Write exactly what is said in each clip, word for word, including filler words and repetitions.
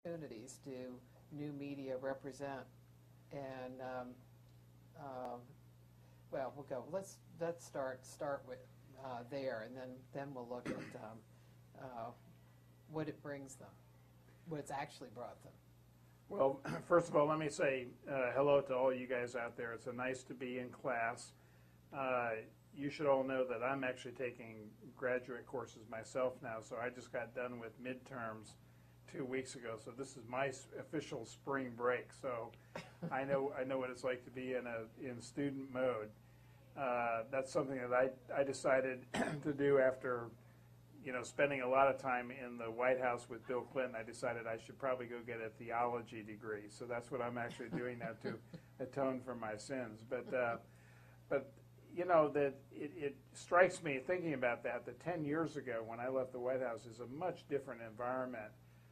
opportunities do new media represent? And um, uh, well, we'll go. Let's let's start start with uh, there, and then then we'll look at um, uh, what it brings them, what it's actually brought them. Well, first of all, let me say uh, hello to all you guys out there. It's a nice to be in class. Uh, you should all know that I'm actually taking graduate courses myself now, so I just got done with midterms two weeks ago. So this is my s- official spring break. So I know I know what it's like to be in a in student mode. Uh, that's something that I I decided to do after, you know, spending a lot of time in the White House with Bill Clinton. I decided I should probably go get a theology degree. So that's what I'm actually doing now to atone for my sins. But uh, but you know that it, it strikes me thinking about that that ten years ago when I left the White House is a much different environment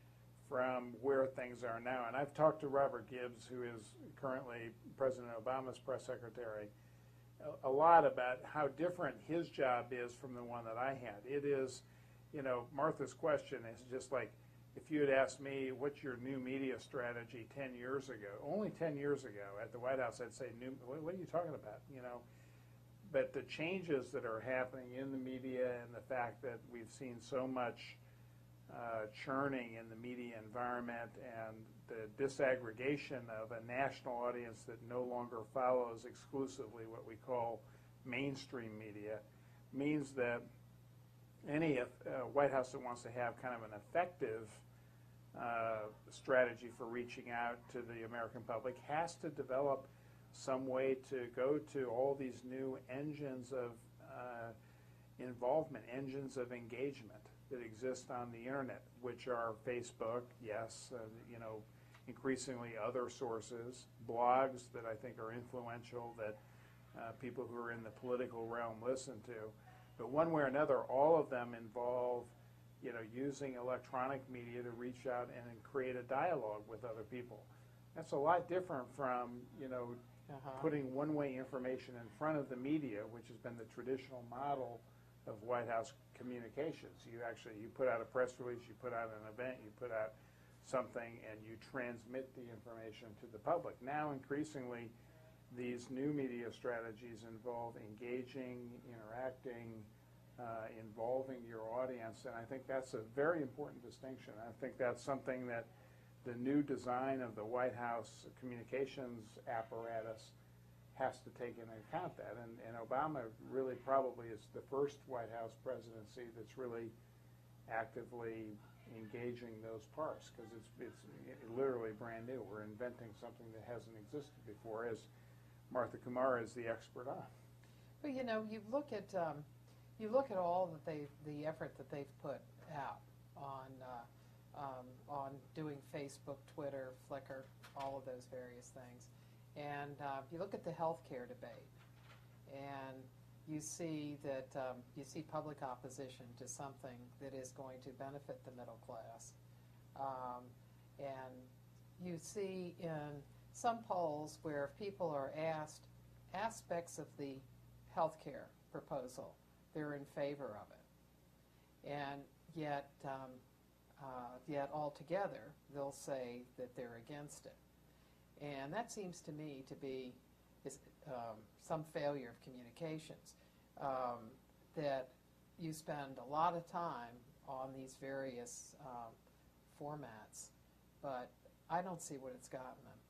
from where things are now. And I've talked to Robert Gibbs, who is currently President Obama's press secretary, a, a lot about how different his job is from the one that I had. It is, you know, Martha's question is just like, if you had asked me, what's your new media strategy ten years ago, only ten years ago at the White House, I'd say, new, what, what are you talking about, you know? But the changes that are happening in the media and the fact that we've seen so much uh, churning in the media environment and the disaggregation of a national audience that no longer follows exclusively what we call mainstream media means that any uh, White House that wants to have kind of an effective uh, strategy for reaching out to the American public has to develop some way to go to all these new engines of uh, involvement, engines of engagement that exist on the internet, which are Facebook, yes, uh, you know, increasingly other sources, blogs that I think are influential that uh, people who are in the political realm listen to. But one way or another, all of them involve, you know, using electronic media to reach out and create a dialogue with other people. That's a lot different from, you know, uh-huh. putting one-way information in front of the media, which has been the traditional model of White House communications. You actually, you put out a press release, you put out an event, you put out something, and you transmit the information to the public. Now, increasingly, these new media strategies involve engaging, interacting, uh, involving your audience, and I think that's a very important distinction. I think that's something that the new design of the White House communications apparatus has to take into account that. And, and Obama really probably is the first White House presidency that's really actively engaging those parts, because it's, it's literally brand new. We're inventing something that hasn't existed before, as Martha Kumar is the expert on. Well, you know, you look at um, you look at all that they the effort that they've put out on uh, um, on doing Facebook, Twitter, Flickr, all of those various things, and uh, you look at the healthcare debate, and you see that um, you see public opposition to something that is going to benefit the middle class, um, and you see in some polls where if people are asked aspects of the healthcare proposal, they're in favor of it, and yet um, uh, yet altogether they'll say that they're against it, and that seems to me to be is, um, some failure of communications. Um, that you spend a lot of time on these various um, formats, but I don't see what it's gotten them.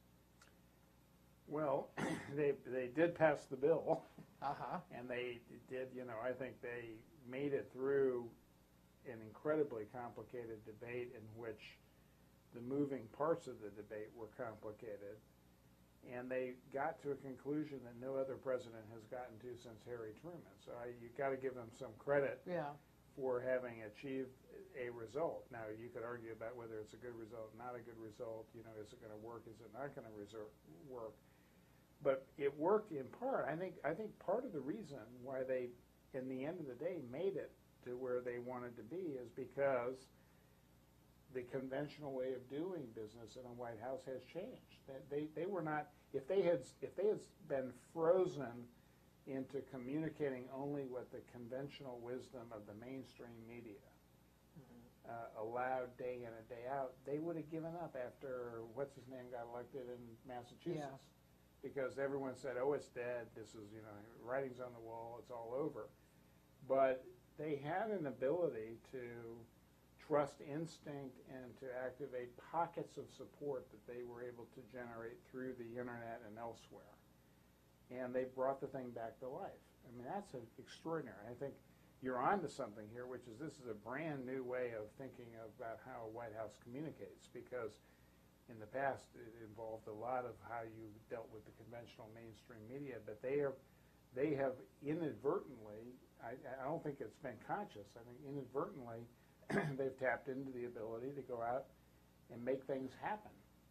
Well, they they did pass the bill, uh-huh. and they did, you know, I think they made it through an incredibly complicated debate in which the moving parts of the debate were complicated, and they got to a conclusion that no other president has gotten to since Harry Truman. So I, you got to give them some credit yeah. for having achieved a result. Now, you could argue about whether it's a good result, not a good result. You know, is it going to work? Is it not going to work? But it worked in part. I think I think part of the reason why they, in the end of the day, made it to where they wanted to be is because the conventional way of doing business in a White House has changed. They, they, they were not, if they had if they had been frozen into communicating only with the conventional wisdom of the mainstream media, mm-hmm. uh, allowed day in and day out, they would have given up after what's his name got elected in Massachusetts, because everyone said, "Oh, it's dead. This is, you know, writing's on the wall. It's all over." But they had an ability to trust instinct and to activate pockets of support that they were able to generate through the internet and elsewhere. And they brought the thing back to life. I mean, that's extraordinary. I think you're onto something here, which is this is a brand new way of thinking about how a White House communicates, because in the past it involved a lot of how you dealt with the conventional mainstream media, but they are, they have inadvertently, I, I don't think it's been conscious, I think inadvertently they've tapped into the ability to go out and make things happen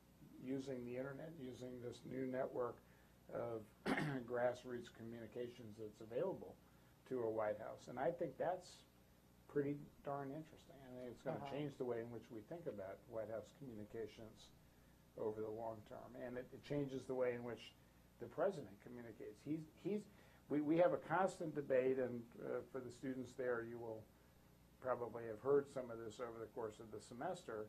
using the internet, using this new network of grassroots communications that's available to a White House. And I think that's pretty darn interesting. I think it's going to Uh-huh. change the way in which we think about White House communications over the long term. And it, it changes the way in which the president communicates. He's, he's, we, we have a constant debate, and uh, for the students there, you will probably have heard some of this over the course of the semester.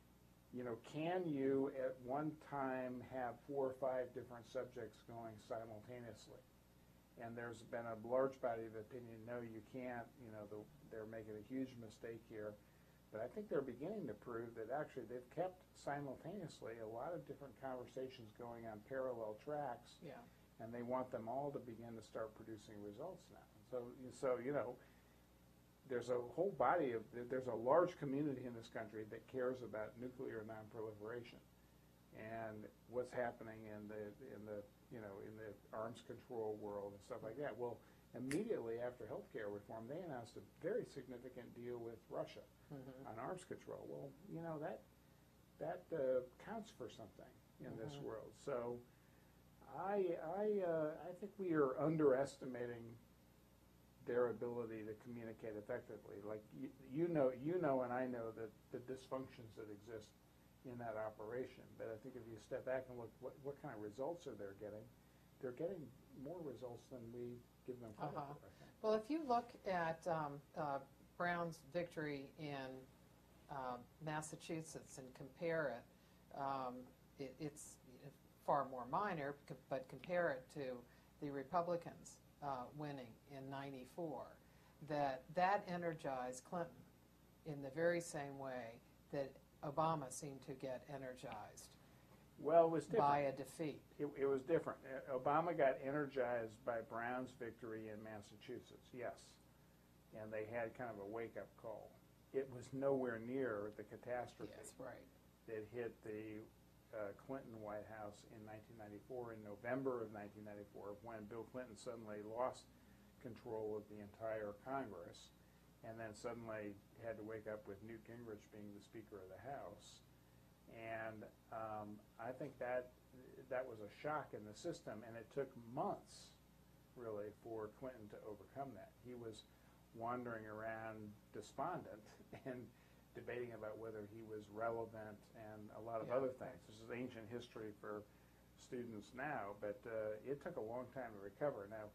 You know, can you at one time have four or five different subjects going simultaneously? And there's been a large body of opinion, no, you can't. You know, the, they're making a huge mistake here. But I think they're beginning to prove that actually they've kept simultaneously a lot of different conversations going on parallel tracks. Yeah. And they want them all to begin to start producing results now. So, so you know, there's a whole body of, there's a large community in this country that cares about nuclear nonproliferation and what's happening in the, in the, you know, in the arms control world and stuff like that. Well, immediately after healthcare reform, they announced a very significant deal with Russia Mm-hmm. on arms control. Well, you know, that, that uh, counts for something in Mm-hmm. this world. So I, I, uh, I think we are underestimating their ability to communicate effectively. Like you, you know, you know, and I know that the dysfunctions that exist in that operation. But I think if you step back and look, what, what kind of results are they getting? They're getting more results than we give them credit Uh-huh. for, I think. Well, if you look at um, uh, Brown's victory in uh, Massachusetts and compare it, um, it, it's far more minor, c- but compare it to the Republicans uh, winning in ninety-four, that that energized Clinton in the very same way that Obama seemed to get energized Well, it was different. by a defeat. It, it was different. Uh, Obama got energized by Brown's victory in Massachusetts, yes. And they had kind of a wake-up call. It was nowhere near the catastrophe Yes, right. that hit the uh, Clinton White House in nineteen ninety-four, in November of nineteen ninety-four, when Bill Clinton suddenly lost control of the entire Congress and then suddenly had to wake up with Newt Gingrich being the Speaker of the House. And um, I think that that was a shock in the system, and it took months, really, for Clinton to overcome that. He was wandering around despondent and debating about whether he was relevant and a lot of Yeah. other things. This is ancient history for students now, but uh, it took a long time to recover. Now,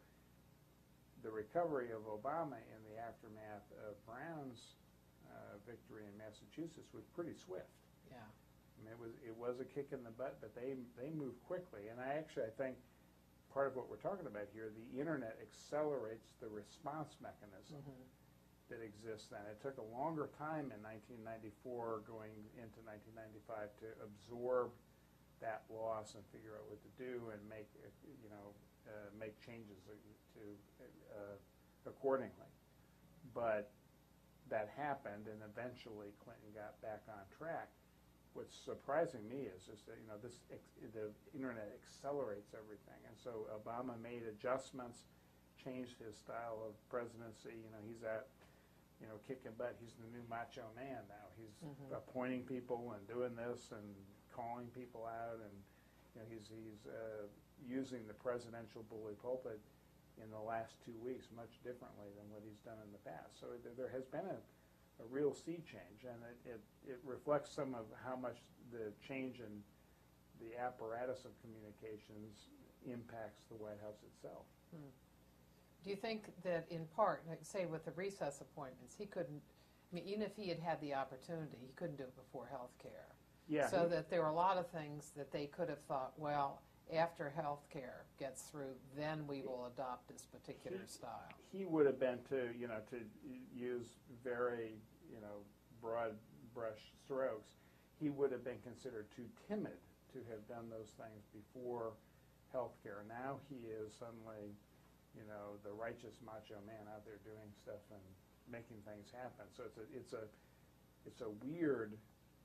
the recovery of Obama in the aftermath of Brown's uh, victory in Massachusetts was pretty swift. Yeah. I mean, it was it was a kick in the butt, but they they moved quickly. And I actually I think part of what we're talking about here, the internet accelerates the response mechanism Mm-hmm. that exists then. It took a longer time in nineteen ninety-four going into nineteen ninety-five to absorb that loss and figure out what to do and make uh, you know uh, make changes to uh, accordingly. But that happened, and eventually Clinton got back on track. What's surprising me is just that, you know, this ex- the internet accelerates everything, and so Obama made adjustments, changed his style of presidency. You know, he's at, you know, kicking butt. He's the new macho man now. He's Mhm. appointing people and doing this and calling people out, and you know, he's he's uh, using the presidential bully pulpit in the last two weeks much differently than what he's done in the past. So there, there has been a a real sea change, and it, it, it reflects some of how much the change in the apparatus of communications impacts the White House itself. Hmm. Do you think that in part, like say with the recess appointments, he couldn't, I mean, even if he had had the opportunity, he couldn't do it before health care. Yeah. So he- that there were a lot of things that they could have thought, well, after health care gets through, then we will adopt this particular He- style. He would have been to, you know, to use very, you know, broad brush strokes, he would have been considered too timid to have done those things before healthcare. Now he is suddenly, you know, the righteous macho man out there doing stuff and making things happen. So it's a, it's a, it's a weird,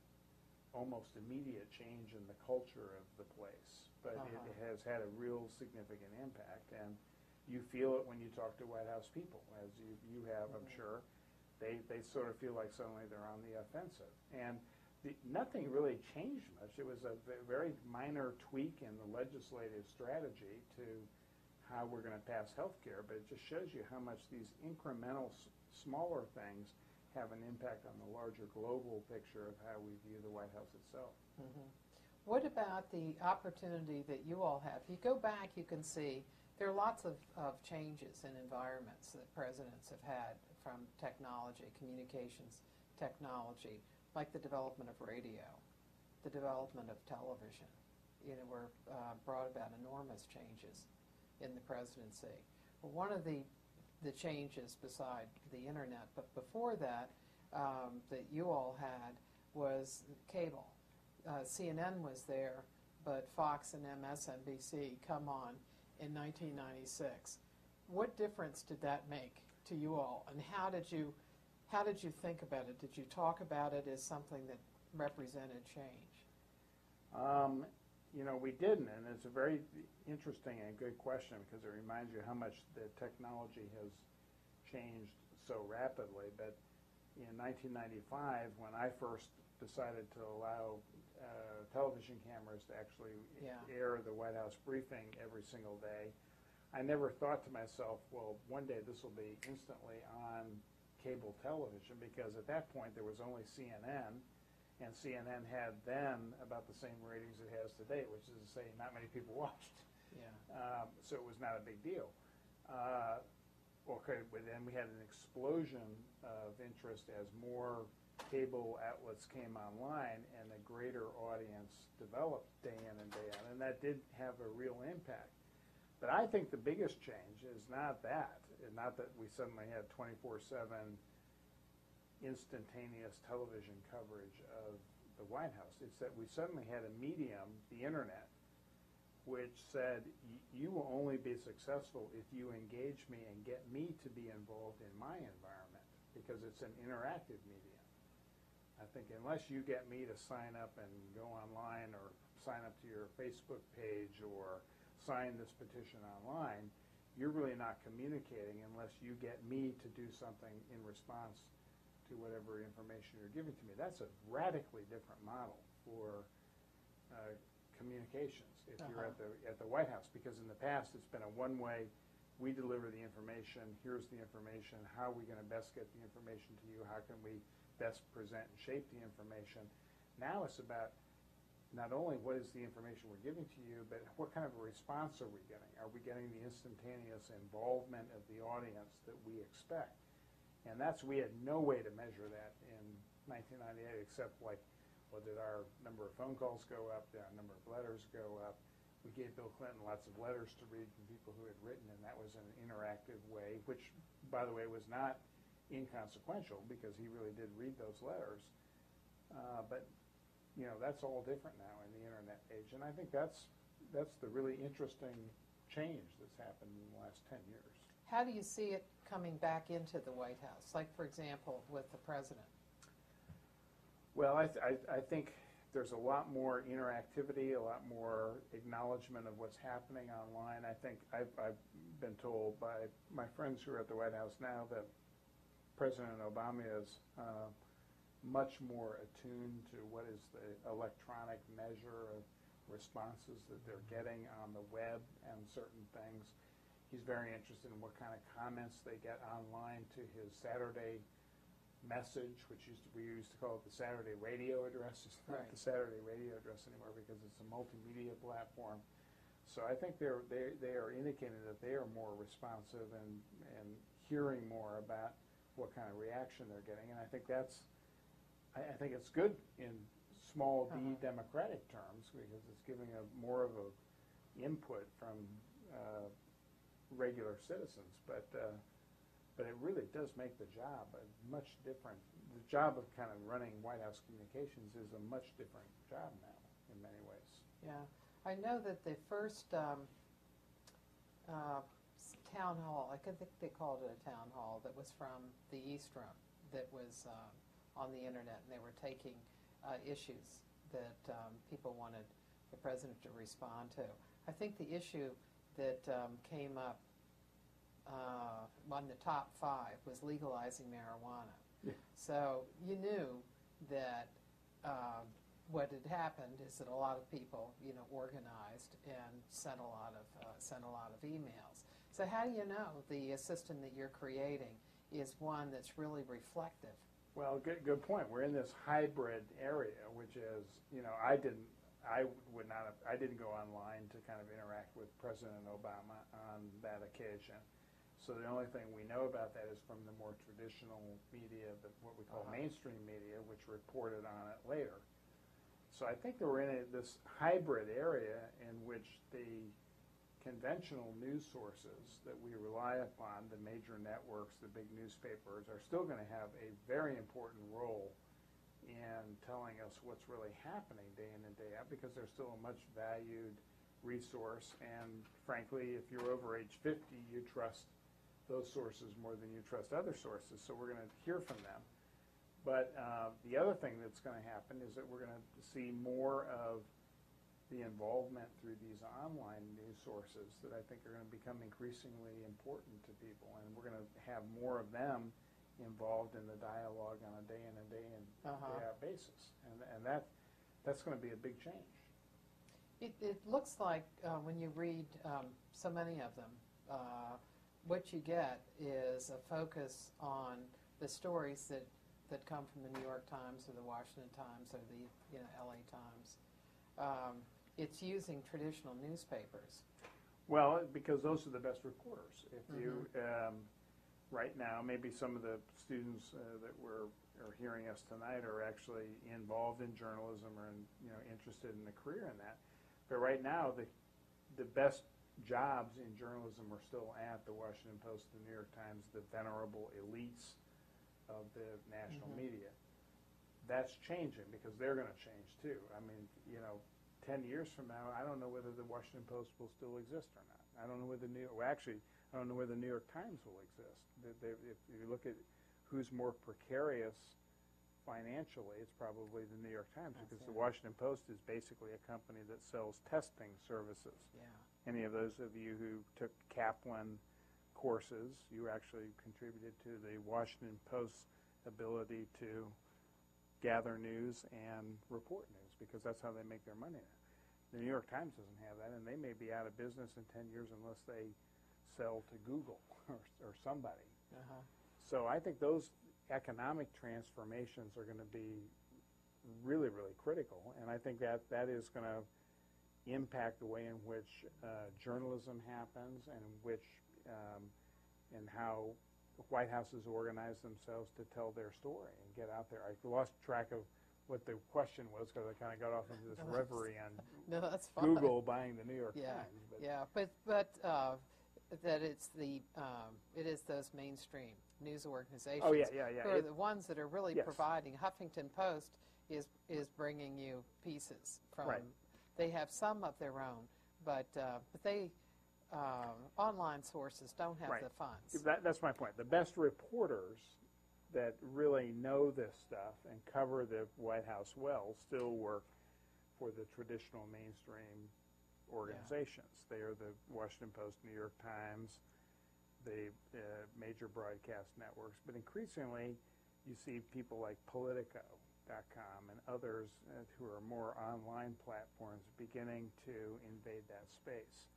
almost immediate change in the culture of the place. But Uh-huh. it, it has had a real significant impact, and you feel it when you talk to White House people, as you, you have, I'm sure. They, they sort of feel like suddenly they're on the offensive. And the, nothing really changed much. It was a v- very minor tweak in the legislative strategy to how we're going to pass health care, but it just shows you how much these incremental, s- smaller things have an impact on the larger global picture of how we view the White House itself. Mhm. What about the opportunity that you all have? If you go back, you can see there are lots of, of changes in environments that presidents have had from technology, communications technology, like the development of radio, the development of television. You know, were uh, brought about enormous changes in the presidency. Well, one of the the changes beside the internet, but before that, um, that you all had was cable. Uh, C N N was there, but Fox and M S N B C come on in nineteen ninety-six. What difference did that make to you all, and how did you how did you think about it? Did you talk about it as something that represented change? Um, you know, we didn't, and it's a very interesting and good question because it reminds you how much the technology has changed so rapidly. But in nineteen ninety-five, when I first decided to allow uh, television cameras to actually Yeah. air the White House briefing every single day, I never thought to myself, well, one day this will be instantly on cable television, because at that point there was only C N N, and C N N had then about the same ratings it has today, which is to say not many people watched. Yeah. Um, so it was not a big deal. Uh, okay, but then we had an explosion of interest as more cable outlets came online and a greater audience developed day in and day out, and that did have a real impact. But I think the biggest change is not that, and not that we suddenly had twenty-four seven instantaneous television coverage of the White House. It's that we suddenly had a medium, the internet, which said, you will only be successful if you engage me and get me to be involved in my environment, because it's an interactive medium. I think unless you get me to sign up and go online or sign up to your Facebook page or sign this petition online, you're really not communicating unless you get me to do something in response to whatever information you're giving to me. That's a radically different model for uh, communications if you're Uh-huh. at the at the White House, because in the past it's been a one-way, we deliver the information, here's the information, how are we going to best get the information to you, how can we best present and shape the information. Now it's about not only what is the information we're giving to you, but what kind of a response are we getting? Are we getting the instantaneous involvement of the audience that we expect? And that's, we had no way to measure that in nineteen ninety-eight, except like, well, did our number of phone calls go up? Did our number of letters go up? We gave Bill Clinton lots of letters to read from people who had written, and that was an interactive way, which, by the way, was not inconsequential because he really did read those letters. Uh, but, you know, that's all different now in the internet age, and I think that's that's the really interesting change that's happened in the last ten years. How do you see it coming back into the White House, like, for example, with the president? Well, I, th- I, I think there's a lot more interactivity, a lot more acknowledgement of what's happening online. I think I've, I've been told by my friends who are at the White House now that President Obama is uh, much more attuned to what is the electronic measure of responses that they're getting on the web and certain things. He's very interested in what kind of comments they get online to his Saturday message, which used to, we used to call it the Saturday radio address. It's not Right. the Saturday radio address anymore because it's a multimedia platform. So I think they're, they, they are indicating that they are more responsive and, and hearing more about what kind of reaction they're getting. And I think that's, I, I think it's good in small d Uh-huh. democratic terms because it's giving a more of a input from uh, regular citizens. But uh, but it really does make the job a much different. The job of kind of running White House communications is a much different job now in many ways. Yeah, I know that the first um, uh, s- town hall, I could think they called it a town hall, that was from the East Room, that was uh, on the internet, and they were taking uh, issues that um, people wanted the president to respond to. I think the issue that um, came up uh, on the top five was legalizing marijuana. Yeah. So you knew that um, what had happened is that a lot of people, you know, organized and sent a lot of uh, sent a lot of emails. So how do you know the uh, system that you're creating is one that's really reflective? Well, good, good point. We're in this hybrid area, which is, you know, I didn't, I would not have, I didn't go online to kind of interact with President Obama on that occasion. So the only thing we know about that is from the more traditional media, the, what we call Uh-huh. mainstream media, which reported on it later. So I think that we're in a, this hybrid area in which the conventional news sources that we rely upon, the major networks, the big newspapers, are still going to have a very important role in telling us what's really happening day in and day out because they're still a much valued resource. And frankly, if you're over age fifty, you trust those sources more than you trust other sources. So we're going to hear from them. But uh, the other thing that's going to happen is that we're going to see more of the involvement through these online news sources that I think are going to become increasingly important to people. And we're going to have more of them involved in the dialogue on a day in and day in, Uh-huh. day out basis. And, and that, that's going to be a big change. It, it looks like uh, when you read um, so many of them, uh, what you get is a focus on the stories that, that come from the New York Times or the Washington Times or the you know L A Times. Um, it's using traditional newspapers. Well, because those are the best reporters. If you, um, right now, maybe some of the students uh, that were are hearing us tonight are actually involved in journalism or in, you know interested in a career in that. But right now, the the best jobs in journalism are still at the Washington Post, the New York Times, the venerable elites of the national Mhm. media. That's changing because they're going to change too. I mean, you know, ten years from now, I don't know whether the Washington Post will still exist or not. I don't know whether the New well, actually, I don't know whether the New York Times will exist. They, they, if you look at who's more precarious financially, it's probably the New York Times That's because it. the Washington Post is basically a company that sells testing services. Yeah. Any of those of you who took Kaplan courses, you actually contributed to the Washington Post's ability to gather news and report news because that's how they make their money now. The New York Times doesn't have that, and they may be out of business in ten years unless they sell to Google or, or somebody. Uh-huh. So I think those economic transformations are going to be really, really critical, and I think that that is going to impact the way in which uh, journalism happens and in which um, and how White Houses organize themselves to tell their story and get out there. I lost track of what the question was because I kind of got off into this No, reverie on No, that's fine. Google buying the New York Yeah, Times. But yeah, but but uh, that it's the um, it is those mainstream news organizations. Oh, yeah, yeah, yeah. Who are It- the ones that are really Yes. providing. Huffington Post is is bringing you pieces from. Right. They have some of their own, but uh, but they uh, online sources don't have Right. the funds. That, that's my point. The best reporters that really know this stuff and cover the White House well still work for the traditional mainstream organizations. They are the Washington Post, New York Times, the uh, major broadcast networks. But increasingly, you see people like Politico dot com and others uh, who are more online platforms beginning to invade that space.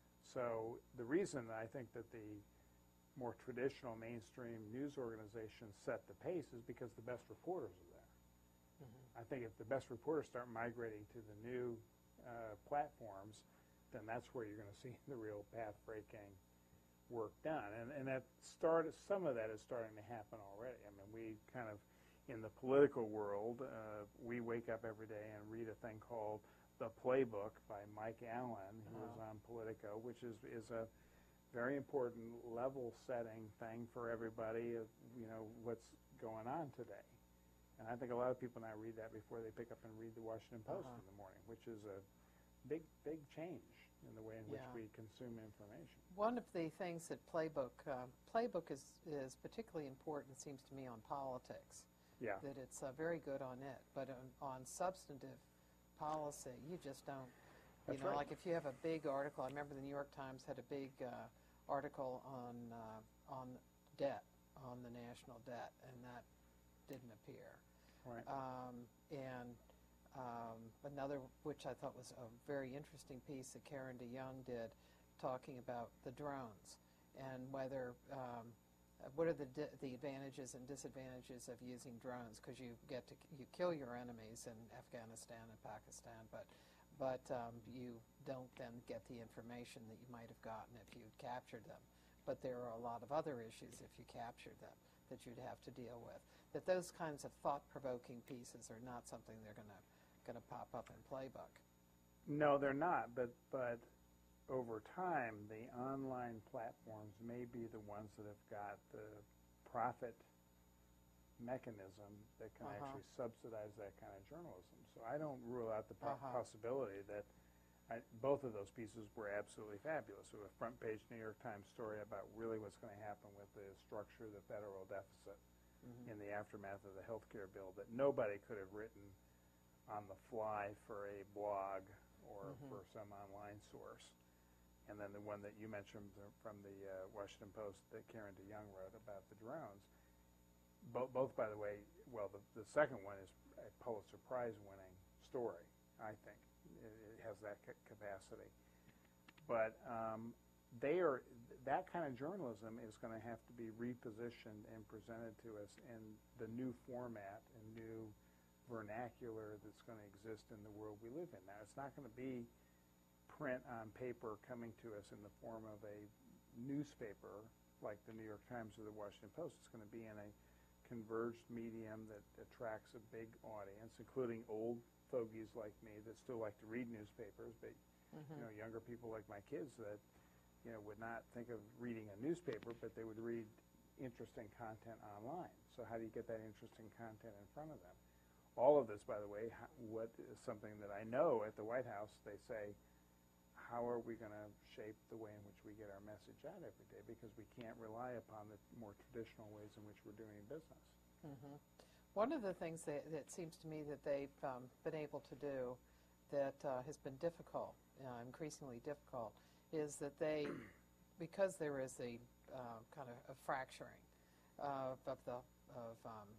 So the reason I think that the more traditional mainstream news organizations set the pace is because the best reporters are there. Mhm. I think if the best reporters start migrating to the new uh, platforms, then that's where you're going to see the real path-breaking work done. And, and that started, some of that is starting to happen already. I mean, we kind of, in the political world, uh, we wake up every day and read a thing called The Playbook by Mike Allen, who is on Politico, which is, is a very important level-setting thing for everybody of, you know, what's going on today. And I think a lot of people now read that before they pick up and read the Washington Post Uh-huh. in the morning, which is a big, big change in the way in which Yeah. we consume information. One of the things that Playbook, uh, Playbook is, is particularly important, it seems to me, on politics. Yeah. That it's uh, very good on it, but on, on substantive policy, you just don't, you That's know, right. like if you have a big article, I remember the New York Times had a big uh, article on, uh, on debt, on the national debt, and that didn't appear. Right. Um, and um, another, which I thought was a very interesting piece that Karen DeYoung did, talking about the drones and whether, um, what are the di- the advantages and disadvantages of using drones? Because you get to you kill your enemies in Afghanistan and Pakistan, but but um, you don't then get the information that you might have gotten if you'd captured them. But there are a lot of other issues if you captured them that you'd have to deal with. That those kinds of thought-provoking pieces are not something they're going to going to pop up in Playbook. No, they're not, but but over time, the online platforms may be the ones that have got the profit mechanism that can Uh-huh. actually subsidize that kind of journalism. So I don't rule out the po- Uh-huh. possibility that I, both of those pieces were absolutely fabulous. So a front page New York Times story about really what's going to happen with the structure of the federal deficit Mm-hmm. in the aftermath of the health care bill that nobody could have written on the fly for a blog or Mhm. for some online source. And then the one that you mentioned the- from the uh, Washington Post that Karen DeYoung wrote about the drones, both, both by the way, well, the, the second one is a Pulitzer Prize-winning story, I think. It, it has that ca- capacity. But um, they are, that kind of journalism is going to have to be repositioned and presented to us in the new format and new vernacular that's going to exist in the world we live in now. It's not going to be print on paper coming to us in the form of a newspaper like the New York Times or the Washington Post. It's going to be in a converged medium that attracts a big audience, including old fogies like me that still like to read newspapers, but Mm-hmm. you know, younger people like my kids that you know would not think of reading a newspaper, but they would read interesting content online. So how do you get that interesting content in front of them? All of this, by the way, how, what is something that I know at the White House, they say, how are we going to shape the way in which we get our message out every day? Because we can't rely upon the more traditional ways in which we're doing business. Mm-hmm. One of the things that, that seems to me that they've um, been able to do that uh, has been difficult, uh, increasingly difficult, is that they, because there is a uh, kind of a fracturing uh, of the of um,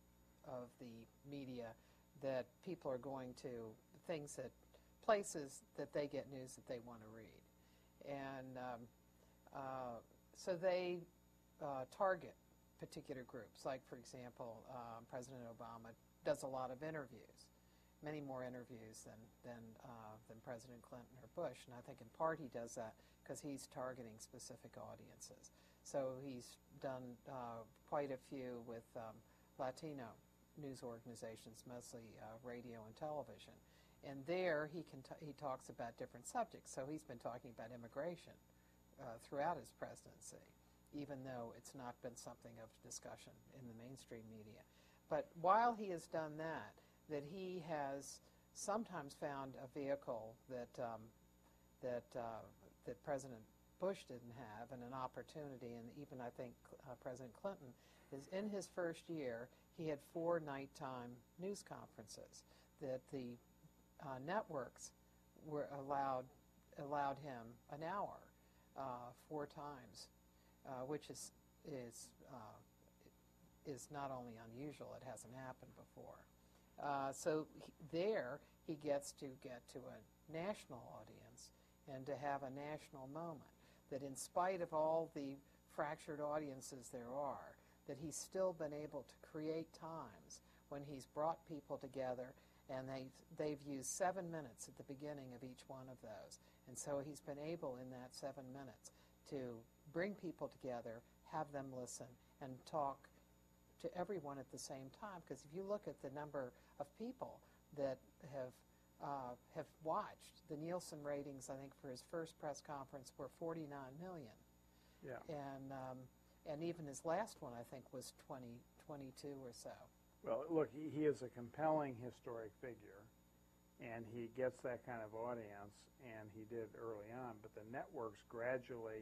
of the media, that people are going to things that places that they get news that they want to read, and um, uh, so they uh, target particular groups. Like, for example, um, President Obama does a lot of interviews, many more interviews than than uh, than President Clinton or Bush, and I think in part he does that because he's targeting specific audiences. So he's done uh, quite a few with um, Latino news organizations, mostly uh, radio and television. And there he can t- he talks about different subjects. So he's been talking about immigration uh, throughout his presidency, even though it's not been something of discussion in the mainstream media. But while he has done that, that he has sometimes found a vehicle that um, that uh, that President Bush didn't have, and an opportunity, and even I think uh, President Clinton is in his first year, he had four nighttime news conferences that the uh, networks were allowed allowed him an hour uh, four times, uh, which is is uh, is not only unusual, it hasn't happened before. Uh, so he, there he gets to get to a national audience and to have a national moment, that in spite of all the fractured audiences there are, that he's still been able to create times when he's brought people together, and they, they've used seven minutes at the beginning of each one of those. And so he's been able in that seven minutes to bring people together, have them listen, and talk to everyone at the same time. Because if you look at the number of people that have uh, have watched, the Nielsen ratings, I think, for his first press conference were forty-nine million. Yeah. And um, and even his last one, I think, was twenty, twenty-two or so. Well, look, he, he is a compelling historic figure, and he gets that kind of audience, and he did early on. But the networks gradually,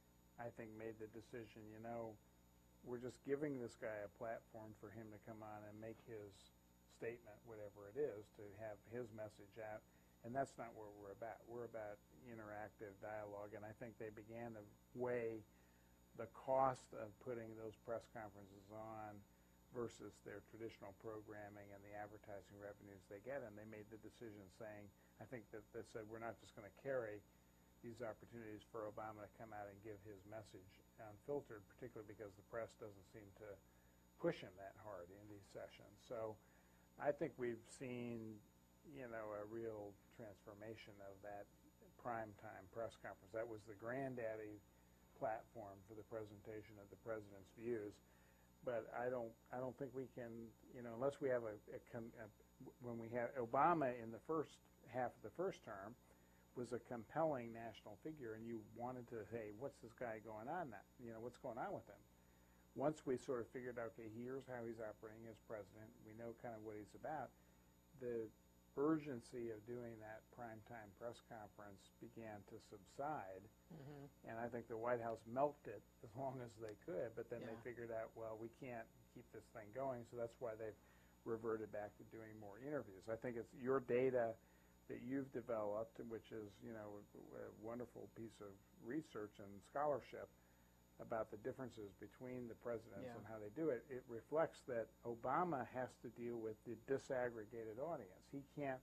I think, made the decision, you know, we're just giving this guy a platform for him to come on and make his statement, whatever it is, to have his message out. And that's not what we're about. We're about interactive dialogue, and I think they began to weigh the cost of putting those press conferences on versus their traditional programming and the advertising revenues they get, and they made the decision saying, I think that they said, we're not just going to carry these opportunities for Obama to come out and give his message unfiltered, particularly because the press doesn't seem to push him that hard in these sessions. So I think we've seen, you know, a real transformation of that primetime press conference. That was the granddaddy platform for the presentation of the president's views. But I don't, I don't think we can, you know, unless we have a, a, a when we had Obama in the first half of the first term was a compelling national figure, and you wanted to say, what's this guy going on now? You know, what's going on with him? Once we sort of figured out, okay, here's how he's operating as president, we know kind of what he's about, the urgency of doing that primetime press conference began to subside, mm-hmm. and I think the White House milked it as long as they could, but then yeah. they figured out, well, we can't keep this thing going, so that's why they've reverted back to doing more interviews. I think it's your data that you've developed, which is, you know, a, a wonderful piece of research and scholarship about the differences between the presidents yeah. and how they do it. It reflects that Obama has to deal with the disaggregated audience. He can't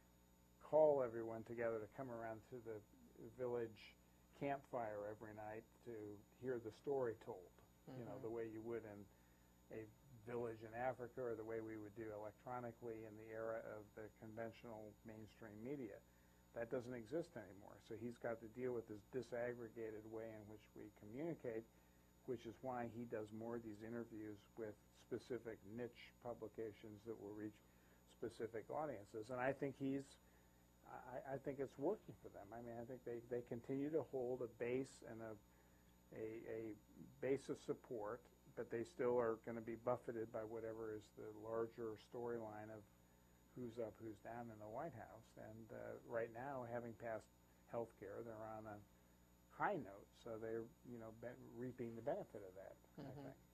call everyone together to come around to the village campfire every night to hear the story told, mm-hmm. you know, the way you would in a village in Africa or the way we would do electronically in the era of the conventional mainstream media. That doesn't exist anymore. So he's got to deal with this disaggregated way in which we communicate, which is why he does more of these interviews with specific niche publications that will reach specific audiences. And I think he's, I, I think it's working for them. I mean, I think they, they continue to hold a base and a, a, a base of support, but they still are going to be buffeted by whatever is the larger storyline of who's up, who's down in the White House. And uh, right now, having passed health care, they're on a high note, so they're, you know, be reaping the benefit of that, mm-hmm. I think.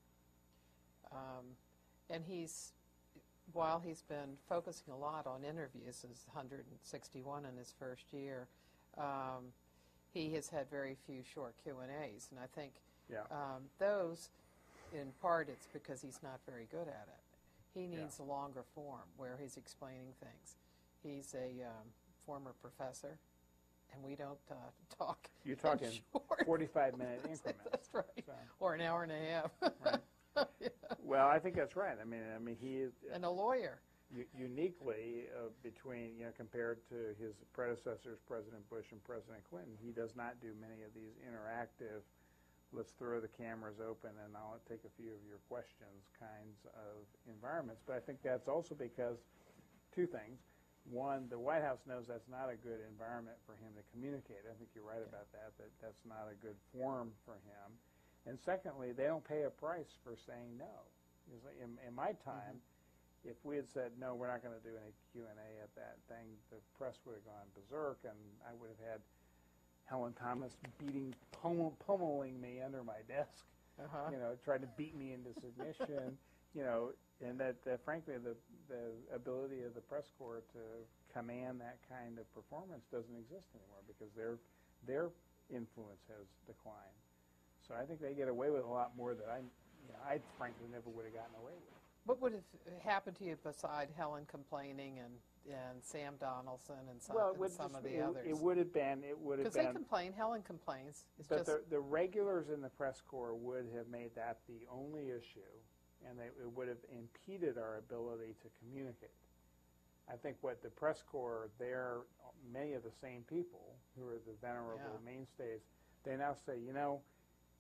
Um, and he's, while he's been focusing a lot on interviews, as one hundred sixty-one in his first year, um, he has had very few short Q and A's, and I think yeah. um, those, in part, it's because he's not very good at it. He needs yeah. a longer form where he's explaining things. He's a um, former professor, and we don't uh, talk. You're talking forty-five minute increments. That's right, so. Or an hour and a half. Right. yeah. Well, I think that's right. I mean, I mean, he is and a lawyer. Uniquely, uh, between you know, compared to his predecessors, President Bush and President Clinton, he does not do many of these interactive, let's throw the cameras open and I'll take a few of your questions kinds of environments. But I think that's also because two things. One, the White House knows that's not a good environment for him to communicate. I think you're right yeah. about that, that that's not a good forum for him. And secondly, they don't pay a price for saying no. In, in my time, mm-hmm. if we had said, no, we're not going to do any Q and A at that thing, the press would have gone berserk, and I would have had Helen Thomas beating, pummel, pummeling me under my desk, uh-huh. you know, trying to beat me into submission, you know, and that, that frankly, the, the ability of the press corps to command that kind of performance doesn't exist anymore because their, their influence has declined. So I think they get away with a lot more that I, you know, I frankly never would have gotten away with. What would have happened to you beside Helen complaining and, and Sam Donaldson and some, well, and some just, of the it, others? It would have been, it would have been. Because they complain, Helen complains. It's but just the, the regulars in the press corps would have made that the only issue, and they, it would have impeded our ability to communicate. I think what the press corps, they're many of the same people who are the venerable yeah. mainstays, they now say, you know,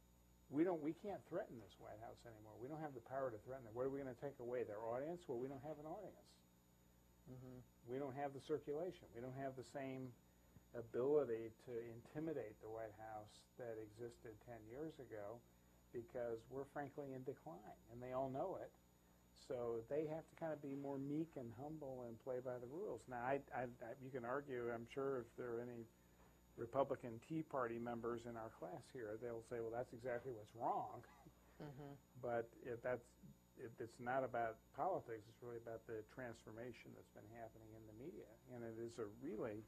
we don't, we can't threaten this White House anymore. We don't have the power to threaten them. What are we going to take away? Their audience? Well, we don't have an audience. Mm-hmm. We don't have the circulation. We don't have the same ability to intimidate the White House that existed ten years ago because we're frankly in decline, and they all know it. So they have to kind of be more meek and humble and play by the rules. Now, I, I, I, you can argue, I'm sure if there are any Republican Tea Party members in our class here, they'll say, well, that's exactly what's wrong. Mm-hmm. But if that's, if it's not about politics, it's really about the transformation that's been happening in the media. And it is a really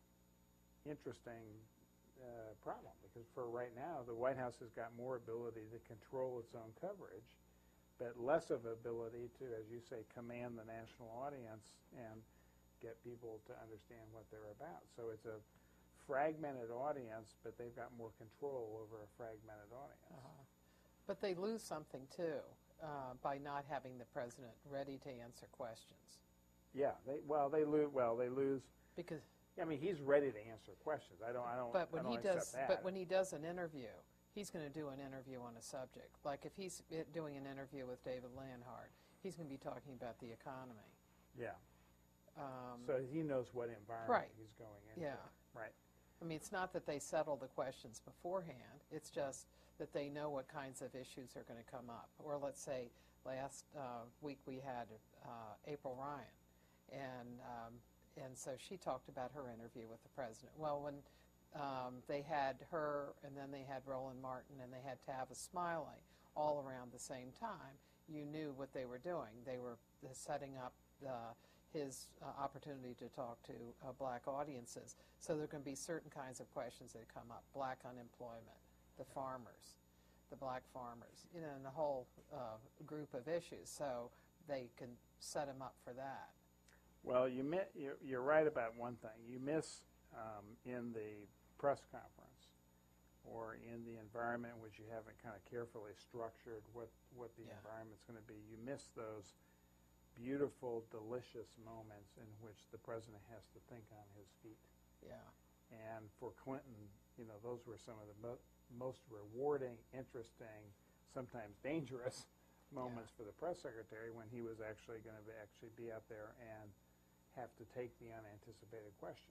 interesting uh, problem because for right now, the White House has got more ability to control its own coverage, but less of ability to, as you say, command the national audience and get people to understand what they're about. So it's a fragmented audience, but they've got more control over a fragmented audience. Uh-huh. But they lose something, too, uh, by not having the president ready to answer questions. Yeah, they, well, they lose. Well, they lose because. I mean, he's ready to answer questions. I don't. I don't. But when I don't he accept does, that. but when he does an interview, he's going to do an interview on a subject. Like if he's doing an interview with David Leonhardt, he's going to be talking about the economy. Yeah. Um, so he knows what environment right. he's going into. Yeah. Right. I mean, it's not that they settle the questions beforehand. It's just that they know what kinds of issues are going to come up. Or let's say last uh, week we had uh, April Ryan, and um, and so she talked about her interview with the president. Well, when um, they had her, and then they had Roland Martin, and they had Tavis Smiley all around the same time, you knew what they were doing. They were uh, setting up uh, his uh, opportunity to talk to uh, black audiences. So there are going to be certain kinds of questions that come up. Black unemployment, the farmers, the black farmers, you know, and the whole uh, group of issues. So they can set him up for that. Well, you mi- you're, you're right about one thing. You miss um, in the press conference or in the environment in which you haven't kind of carefully structured what, what the Yeah. environment's going to be. You miss those beautiful, delicious moments in which the president has to think on his feet. Yeah. And for Clinton, you know, those were some of the mo- most rewarding, interesting, sometimes dangerous moments Yeah. for the press secretary when he was actually going to be, actually be out there and have to take the unanticipated question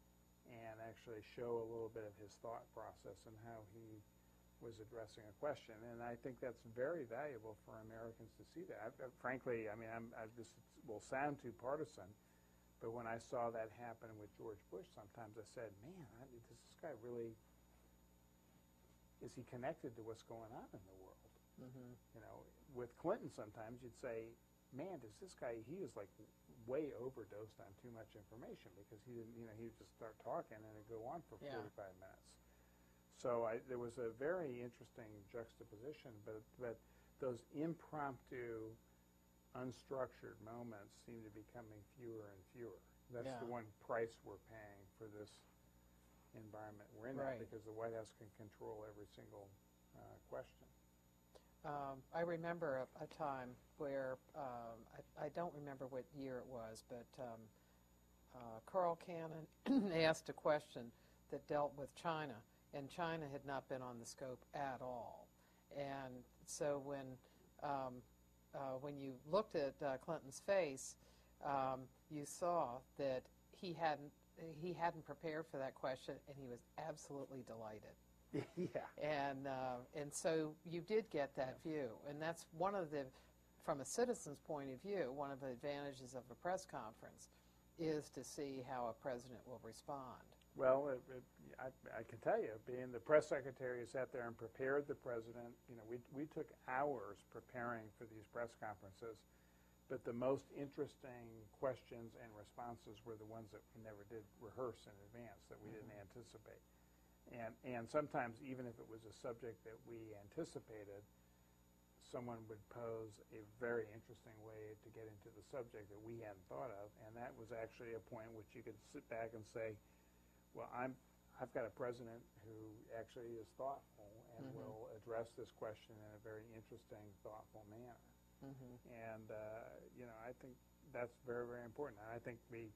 and actually show a little bit of his thought process and how he was addressing a question. And I think that's very valuable for Americans to see that. I, I, frankly, I mean, I'm, I, this will sound too partisan, but when I saw that happen with George Bush, sometimes I said, man, I, does this guy really, is he connected to what's going on in the world? Mm-hmm. You know, with Clinton sometimes you'd say, man, does this guy, he is like way overdosed on too much information because he didn't, you know, he would just start talking and it'd go on for Yeah. forty-five minutes. So I, there was a very interesting juxtaposition, but, but those impromptu, unstructured moments seem to be becoming fewer and fewer. That's Yeah. the one price we're paying for this environment we're in Right. now because the White House can control every single uh, question. Um, I remember a, a time where, um, I, I don't remember what year it was, but um, uh, Carl Cannon asked a question that dealt with China, and China had not been on the scope at all. And so when, um, uh, when you looked at uh, Clinton's face, um, you saw that he hadn't, he hadn't prepared for that question, and he was absolutely delighted. Yeah. And uh, and so you did get that view, and that's one of the, from a citizen's point of view, one of the advantages of a press conference is to see how a president will respond. Well, it, it, I, I can tell you, being the press secretary who sat there and prepared the president, you know, we, we took hours preparing for these press conferences, but the most interesting questions and responses were the ones that we never did rehearse in advance, that we didn't anticipate. And, and sometimes, even if it was a subject that we anticipated, someone would pose a very interesting way to get into the subject that we hadn't thought of, and that was actually a point which you could sit back and say, well, I'm, I've got a president who actually is thoughtful and Mm-hmm. will address this question in a very interesting, thoughtful manner. Mm-hmm. And, uh, you know, I think that's very, very important. And I think we,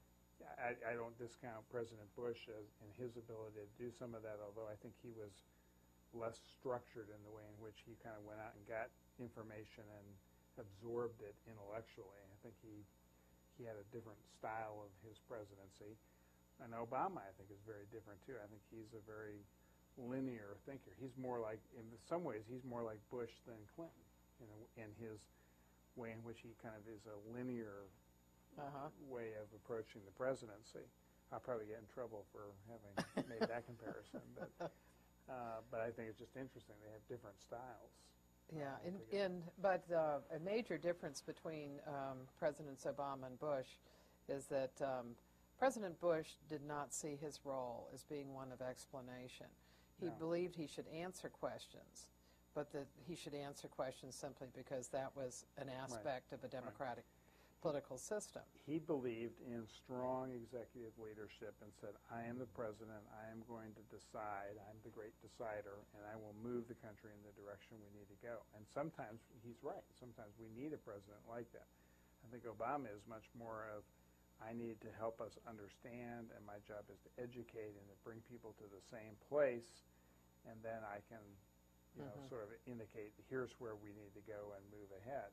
I, I don't discount President Bush as, in his ability to do some of that, although I think he was less structured in the way in which he kind of went out and got information and absorbed it intellectually. I think he he had a different style of his presidency. And Obama, I think, is very different too. I think he's a very linear thinker. He's more like, in some ways, he's more like Bush than Clinton, you know, in his way in which he kind of is a linear Uh-huh. way of approaching the presidency. I'll probably get in trouble for having made that comparison, but uh, but I think it's just interesting. They have different styles. Yeah, uh, in, together. in, but uh, a major difference between um, Presidents Obama and Bush is that um, President Bush did not see his role as being one of explanation. He No. believed he should answer questions, but that he should answer questions simply because that was an aspect of a democratic political system. He believed in strong executive leadership and said, I am the president, I am going to decide, I'm the great decider, and I will move the country in the direction we need to go. And sometimes he's right. Sometimes we need a president like that. I think Obama is much more of, I need to help us understand, and my job is to educate and to bring people to the same place, and then I can, you know, Mhm. sort of indicate, here's where we need to go and move ahead.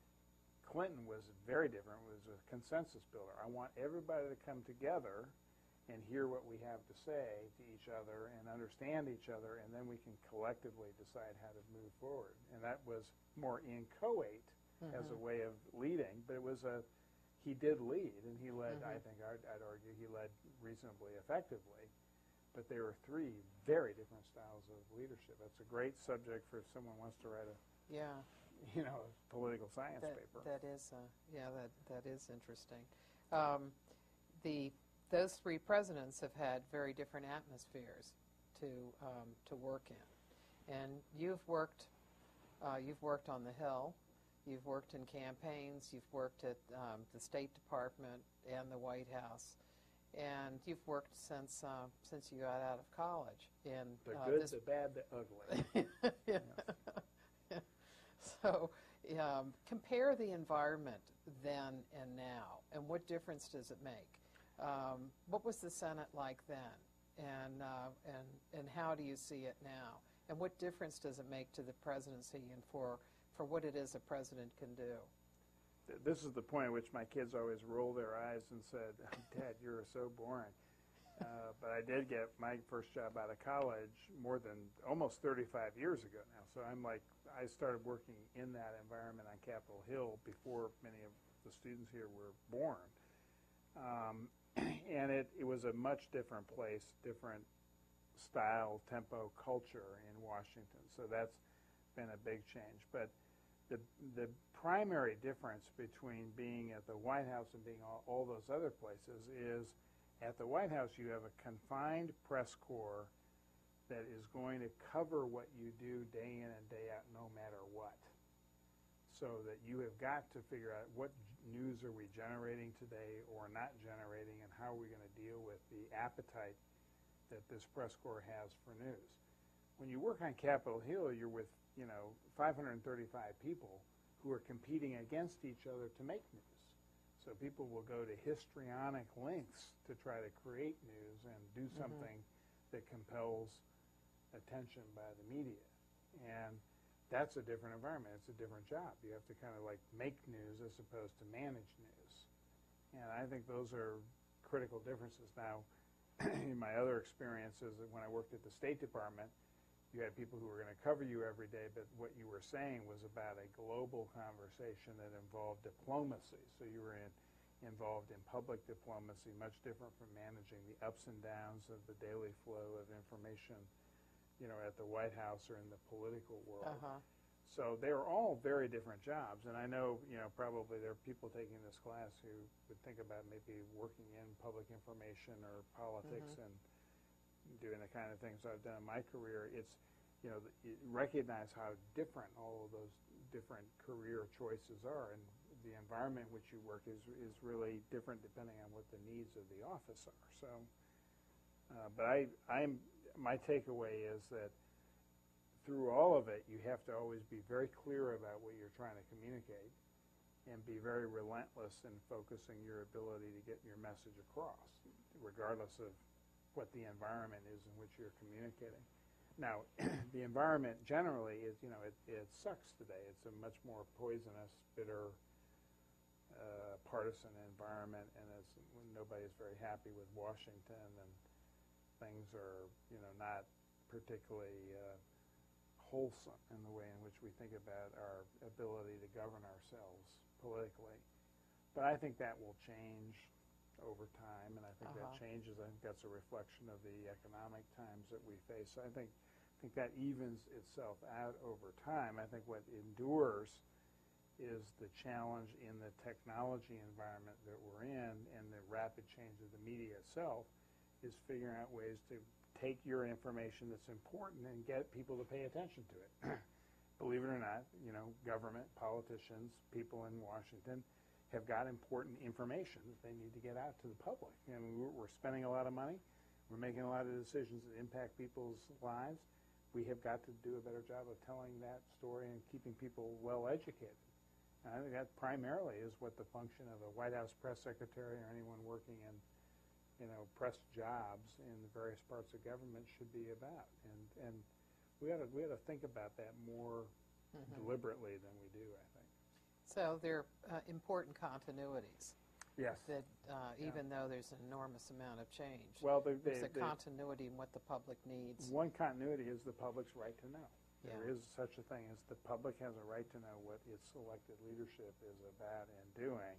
Clinton was very different, was a consensus builder. I want everybody to come together and hear what we have to say to each other and understand each other, and then we can collectively decide how to move forward. And that was more inchoate as a way of leading, but it was a, he did lead, and he led, I think, I'd, I'd argue, he led reasonably effectively. But there were three very different styles of leadership. That's a great subject for if someone wants to write a Yeah. you know, political science That, paper. that is, uh, yeah, that, that is interesting. Um, the, those three presidents have had very different atmospheres to, um, to work in. And you've worked, uh, you've worked on the Hill, you've worked in campaigns, you've worked at um, the State Department and the White House, and you've worked since, uh, since you got out of college. In, The uh, good, this the bad, the ugly. yeah. So um, compare the environment then and now, and what difference does it make? Um, what was the Senate like then, and, uh, and, and how do you see it now? And what difference does it make to the presidency and for, for what it is a president can do? Th- This is the point at which my kids always roll their eyes and said, Dad, you're so boring. Uh, but I did get my first job out of college more than almost thirty-five years ago now. So I'm like, I started working in that environment on Capitol Hill before many of the students here were born. Um, and it, it was a much different place, different style, tempo, culture in Washington. So that's been a big change. But the, the primary difference between being at the White House and being all, all those other places is at the White House, you have a confined press corps that is going to cover what you do day in and day out no matter what. So that you have got to figure out what news are we generating today or not generating, and how are we going to deal with the appetite that this press corps has for news. When you work on Capitol Hill, you're with, you know, five hundred thirty-five people who are competing against each other to make news. So people will go to histrionic lengths to try to create news and do something that compels attention by the media. And that's a different environment. It's a different job. You have to kind of like make news as opposed to manage news. And I think those are critical differences. Now, in my other experiences, when I worked at the State Department, you had people who were going to cover you every day, but what you were saying was about a global conversation that involved diplomacy. So you were in, involved in public diplomacy, much different from managing the ups and downs of the daily flow of information, you know, at the White House or in the political world. Uh-huh. So they were all very different jobs. And I know, you know, probably there are people taking this class who would think about maybe working in public information or politics and doing the kind of things I've done in my career. It's, you know, you recognize how different all of those different career choices are, and the environment in which you work is is really different depending on what the needs of the office are. So, uh, but I, I'm my takeaway is that through all of it, you have to always be very clear about what you're trying to communicate, and be very relentless in focusing your ability to get your message across, regardless of what the environment is in which you're communicating. Now, the environment generally is, you know, it, it sucks today. It's a much more poisonous, bitter, uh, partisan environment, and it's, nobody's very happy with Washington, and things are, you know, not particularly uh, wholesome in the way in which we think about our ability to govern ourselves politically. But I think that will change over time, and I think Uh-huh. that changes. I think that's a reflection of the economic times that we face. So I think, I think that evens itself out over time. I think what endures is the challenge in the technology environment that we're in and the rapid change of the media itself is figuring out ways to take your information that's important and get people to pay attention to it. Believe it or not, you know, government, politicians, people in Washington have got important information that they need to get out to the public. I mean, we're, we're spending a lot of money. We're making a lot of decisions that impact people's lives. We have got to do a better job of telling that story and keeping people well educated. And I think that primarily is what the function of a White House press secretary or anyone working in, you know, press jobs in the various parts of government should be about. And and we ought to we ought to think about that more mm-hmm. deliberately than we do, I think. So there are uh, important continuities. Yes. That uh, Yeah. even though there's an enormous amount of change, Well, the, the, there's a the continuity in what the public needs. one continuity is the public's right to know. Yeah. There is such a thing as the public has a right to know what its elected leadership is about and doing.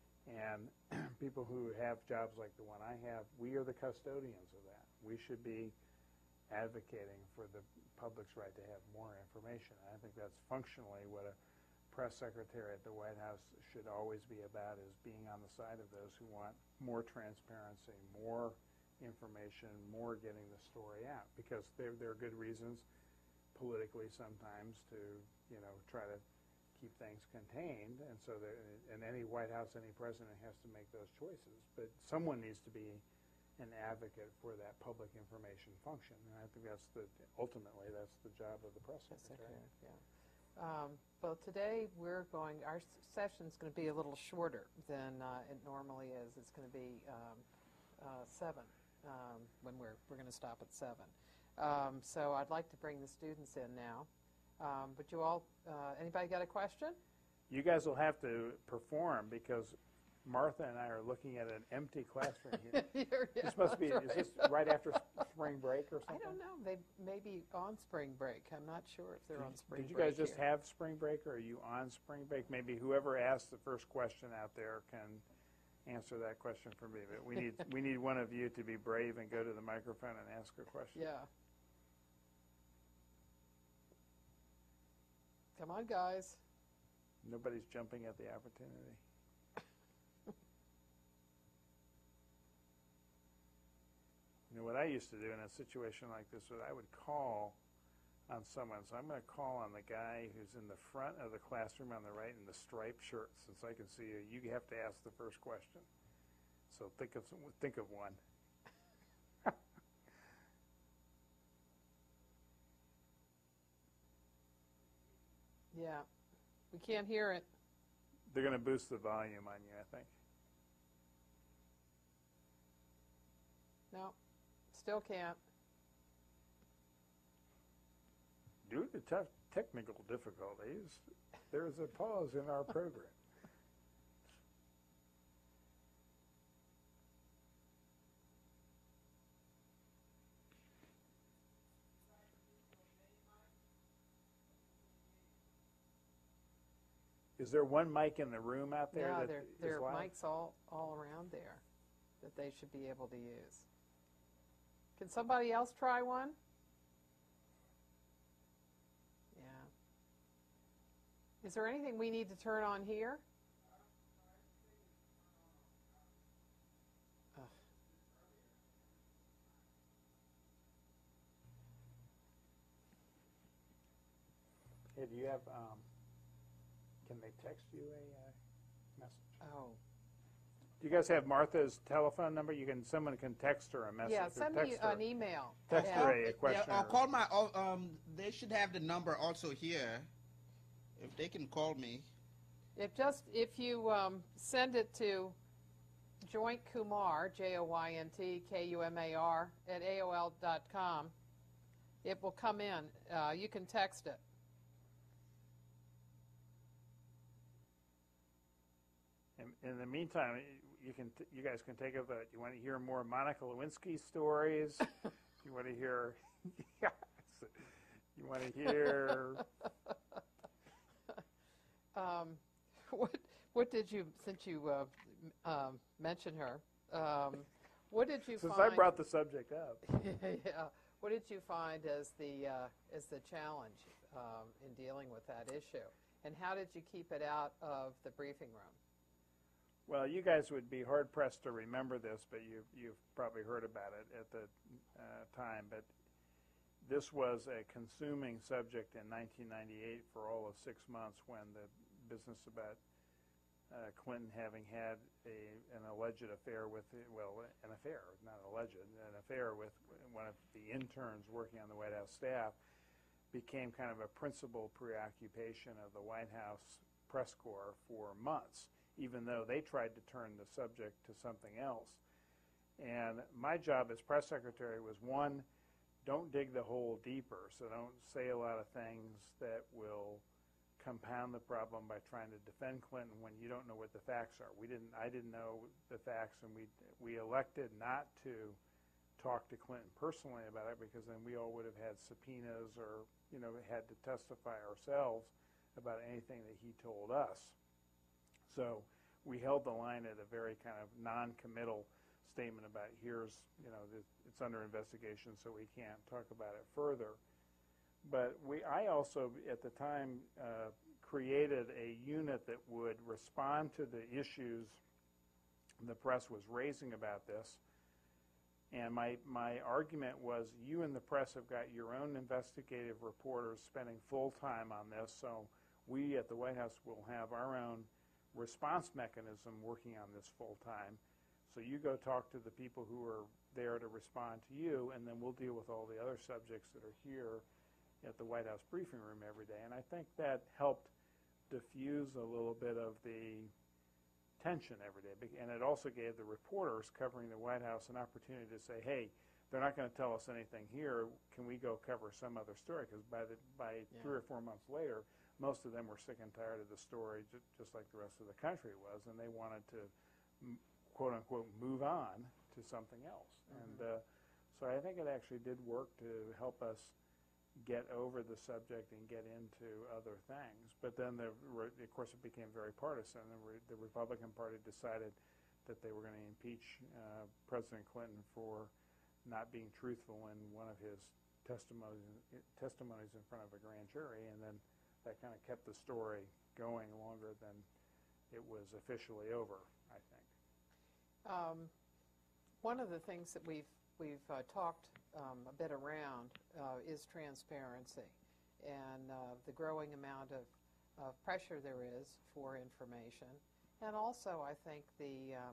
And people who have jobs like the one I have, we are the custodians of that. We should be advocating for the public's right to have more information. I think that's functionally what a press secretary at the White House should always be about, is being on the side of those who want more transparency, more information, more getting the story out. Because there, there are good reasons politically sometimes to, you know, try to keep things contained, and so there, and any White House, any president has to make those choices. But someone needs to be an advocate for that public information function, and I think that's the ultimately that's the job of the press secretary. Yeah. Um, well, today we're going. Our session's going to be a little shorter than uh, it normally is. It's going to be um, uh, seven um, when we're we're going to stop at seven. Um, so I'd like to bring the students in now. Um, but you all, uh, anybody got a question? You guys will have to perform because Martha and I are looking at an empty classroom here. yeah, This must be, right. is this right after spring break or something? I don't know. They may be on spring break. I'm not sure if they're Did, on spring did you break guys just here. have spring break, or are you on spring break? Maybe whoever asked the first question out there can answer that question for me. But we need we need one of you to be brave and go to the microphone and ask a question. Yeah. Come on, guys. Nobody's jumping at the opportunity. You know, what I used to do in a situation like this was I would call on someone. So I'm going to call on the guy who's in the front of the classroom on the right in the striped shirt. Since I can see you, you have to ask the first question. So think of some, think of one. Yeah. We can't hear it. They're going to boost the volume on you, I think. No. Still can't. Due to tough technical difficulties, there is a pause in our program. Is there one mic in the room out there No, that there, is there are live? mics all, all around there that they should be able to use. Can somebody else try one? Yeah. Is there anything we need to turn on here? Ugh. Hey, do you have, um, can they text you a uh, message? Oh. Do you guys have Martha's telephone number? You can, someone can text her a message. Yeah, or send me text her. an email. Text Yeah. her a, a question. Yeah, I'll or- call my. oh, Um, they should have the number also here. If they can call me. If just, if you um, send it to Joint Kumar, J O Y N T K U M A R, at A O L dot com, It will come in. Uh, you can text it. In, in the meantime, you can t- you guys can take a vote. You want to hear more Monica Lewinsky stories? You want to hear? Yes. You want to hear? Um, what what did you, since you uh, um, mentioned her, um, what did you Since find? I brought the subject up. yeah, what did you find as the uh, as the challenge um, in dealing with that issue, and how did you keep it out of the briefing room? Well, you guys would be hard pressed to remember this, but you you've probably heard about it at the uh, time. But this was a consuming subject in nineteen ninety-eight for all of six months when the business about uh, Clinton having had a, an alleged affair with, well, an affair, not alleged, an affair with one of the interns working on the White House staff became kind of a principal preoccupation of the White House press corps for months, even though they tried to turn the subject to something else. And my job as press secretary was, one, don't dig the hole deeper, so don't say a lot of things that will compound the problem by trying to defend Clinton when you don't know what the facts are. We didn't. I didn't know the facts, and we we elected not to talk to Clinton personally about it because then we all would have had subpoenas or you know had to testify ourselves about anything that he told us. So we held the line at a very kind of non-committal statement about here's, you know, it's under investigation, so we can't talk about it further. But we, I also, at the time, uh, created a unit that would respond to the issues the press was raising about this. And my, my argument was, you in the press have got your own investigative reporters spending full time on this, so we at the White House will have our own response mechanism working on this full time. So you go talk to the people who are there to respond to you, and then we'll deal with all the other subjects that are here at the White House briefing room every day. And I think that helped diffuse a little bit of the tension every day. And it also gave the reporters covering the White House an opportunity to say, hey, they're not going to tell us anything here. Can we go cover some other story? Because by, the, by yeah. three or four months later, most of them were sick and tired of the story, just like the rest of the country was, and they wanted to, quote unquote, move on to something else. Mm-hmm. And uh, so I think it actually did work to help us get over the subject and get into other things. But then, the, of course, it became very partisan. The, Re- the Republican Party decided that they were going to impeach uh, President Clinton for not being truthful in one of his testimonies, testimonies in front of a grand jury, and then that kind of kept the story going longer than it was officially over, I think. Um, one of the things that we've we've uh, talked um, a bit around uh, is transparency and uh, the growing amount of, of pressure there is for information, and also I think the um,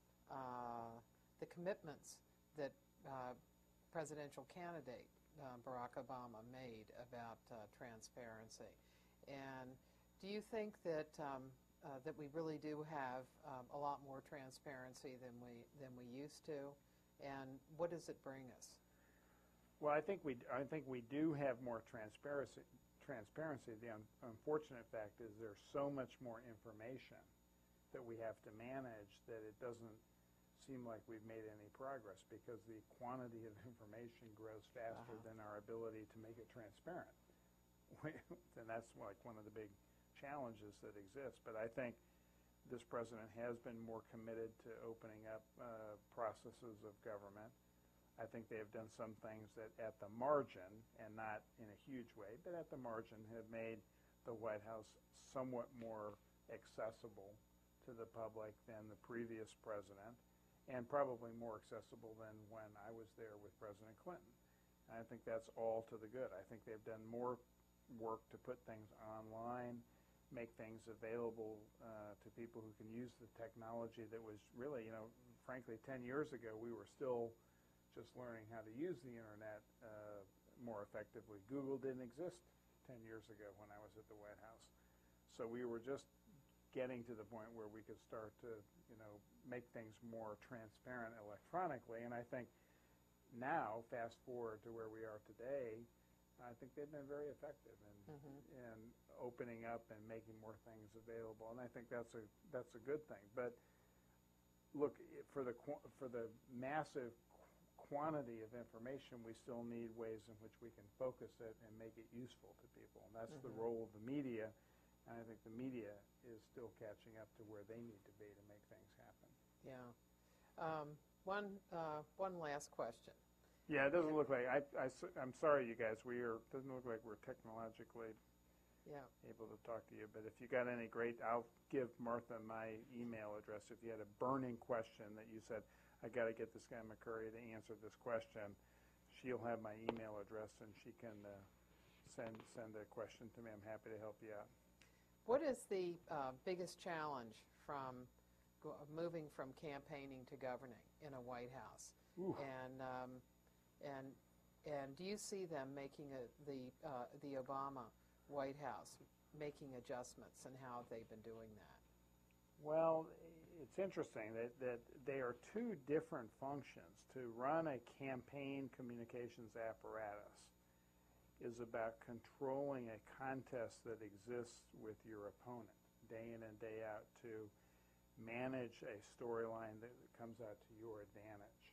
uh, the commitments that uh, presidential candidate uh, Barack Obama made about uh, transparency. And do you think that um, uh, that we really do have um, a lot more transparency than we than we used to? And what does it bring us? Well, I think we I think we do have more transparency. Transparency. The un- unfortunate fact is there's so much more information that we have to manage that it doesn't seem like we've made any progress because the quantity of information grows faster uh-huh. than our ability to make it transparent. And that's like one of the big challenges that exist. But I think this president has been more committed to opening up uh, processes of government. I think they have done some things that at the margin, and not in a huge way, but at the margin have made the White House somewhat more accessible to the public than the previous president, and probably more accessible than when I was there with President Clinton. And I think that's all to the good. I think they've done more work to put things online, make things available uh, to people who can use the technology that was really, you know, frankly, ten years ago, we were still just learning how to use the internet uh, more effectively. Google didn't exist ten years ago when I was at the White House. So we were just getting to the point where we could start to, you know, make things more transparent electronically. And I think now, fast forward to where we are today, I think they've been very effective in, Mhm. in opening up and making more things available, and I think that's a that's a good thing. But look, for the qu- for the massive qu- quantity of information, we still need ways in which we can focus it and make it useful to people, and that's the Mhm. role of the media. And I think the media is still catching up to where they need to be to make things happen. Yeah. Um, one, uh, one last question. Yeah, it doesn't look like, I, I, am sorry, you guys, we are, it doesn't look like we're technologically Yeah. able to talk to you, but if you got any great, I'll give Martha my email address. If you had a burning question that you said, I got to get this guy McCurry to answer this question, she'll have my email address and she can uh, send, send a question to me. I'm happy to help you out. What is the uh, biggest challenge from go- moving from campaigning to governing in a White House? Ooh. And um, and and do you see them making a, the uh, the Obama White House making adjustments, and how they've been doing that? Well, it's interesting that, that they are two different functions. To run a campaign communications apparatus is about controlling a contest that exists with your opponent day in and day out, to manage a storyline that comes out to your advantage.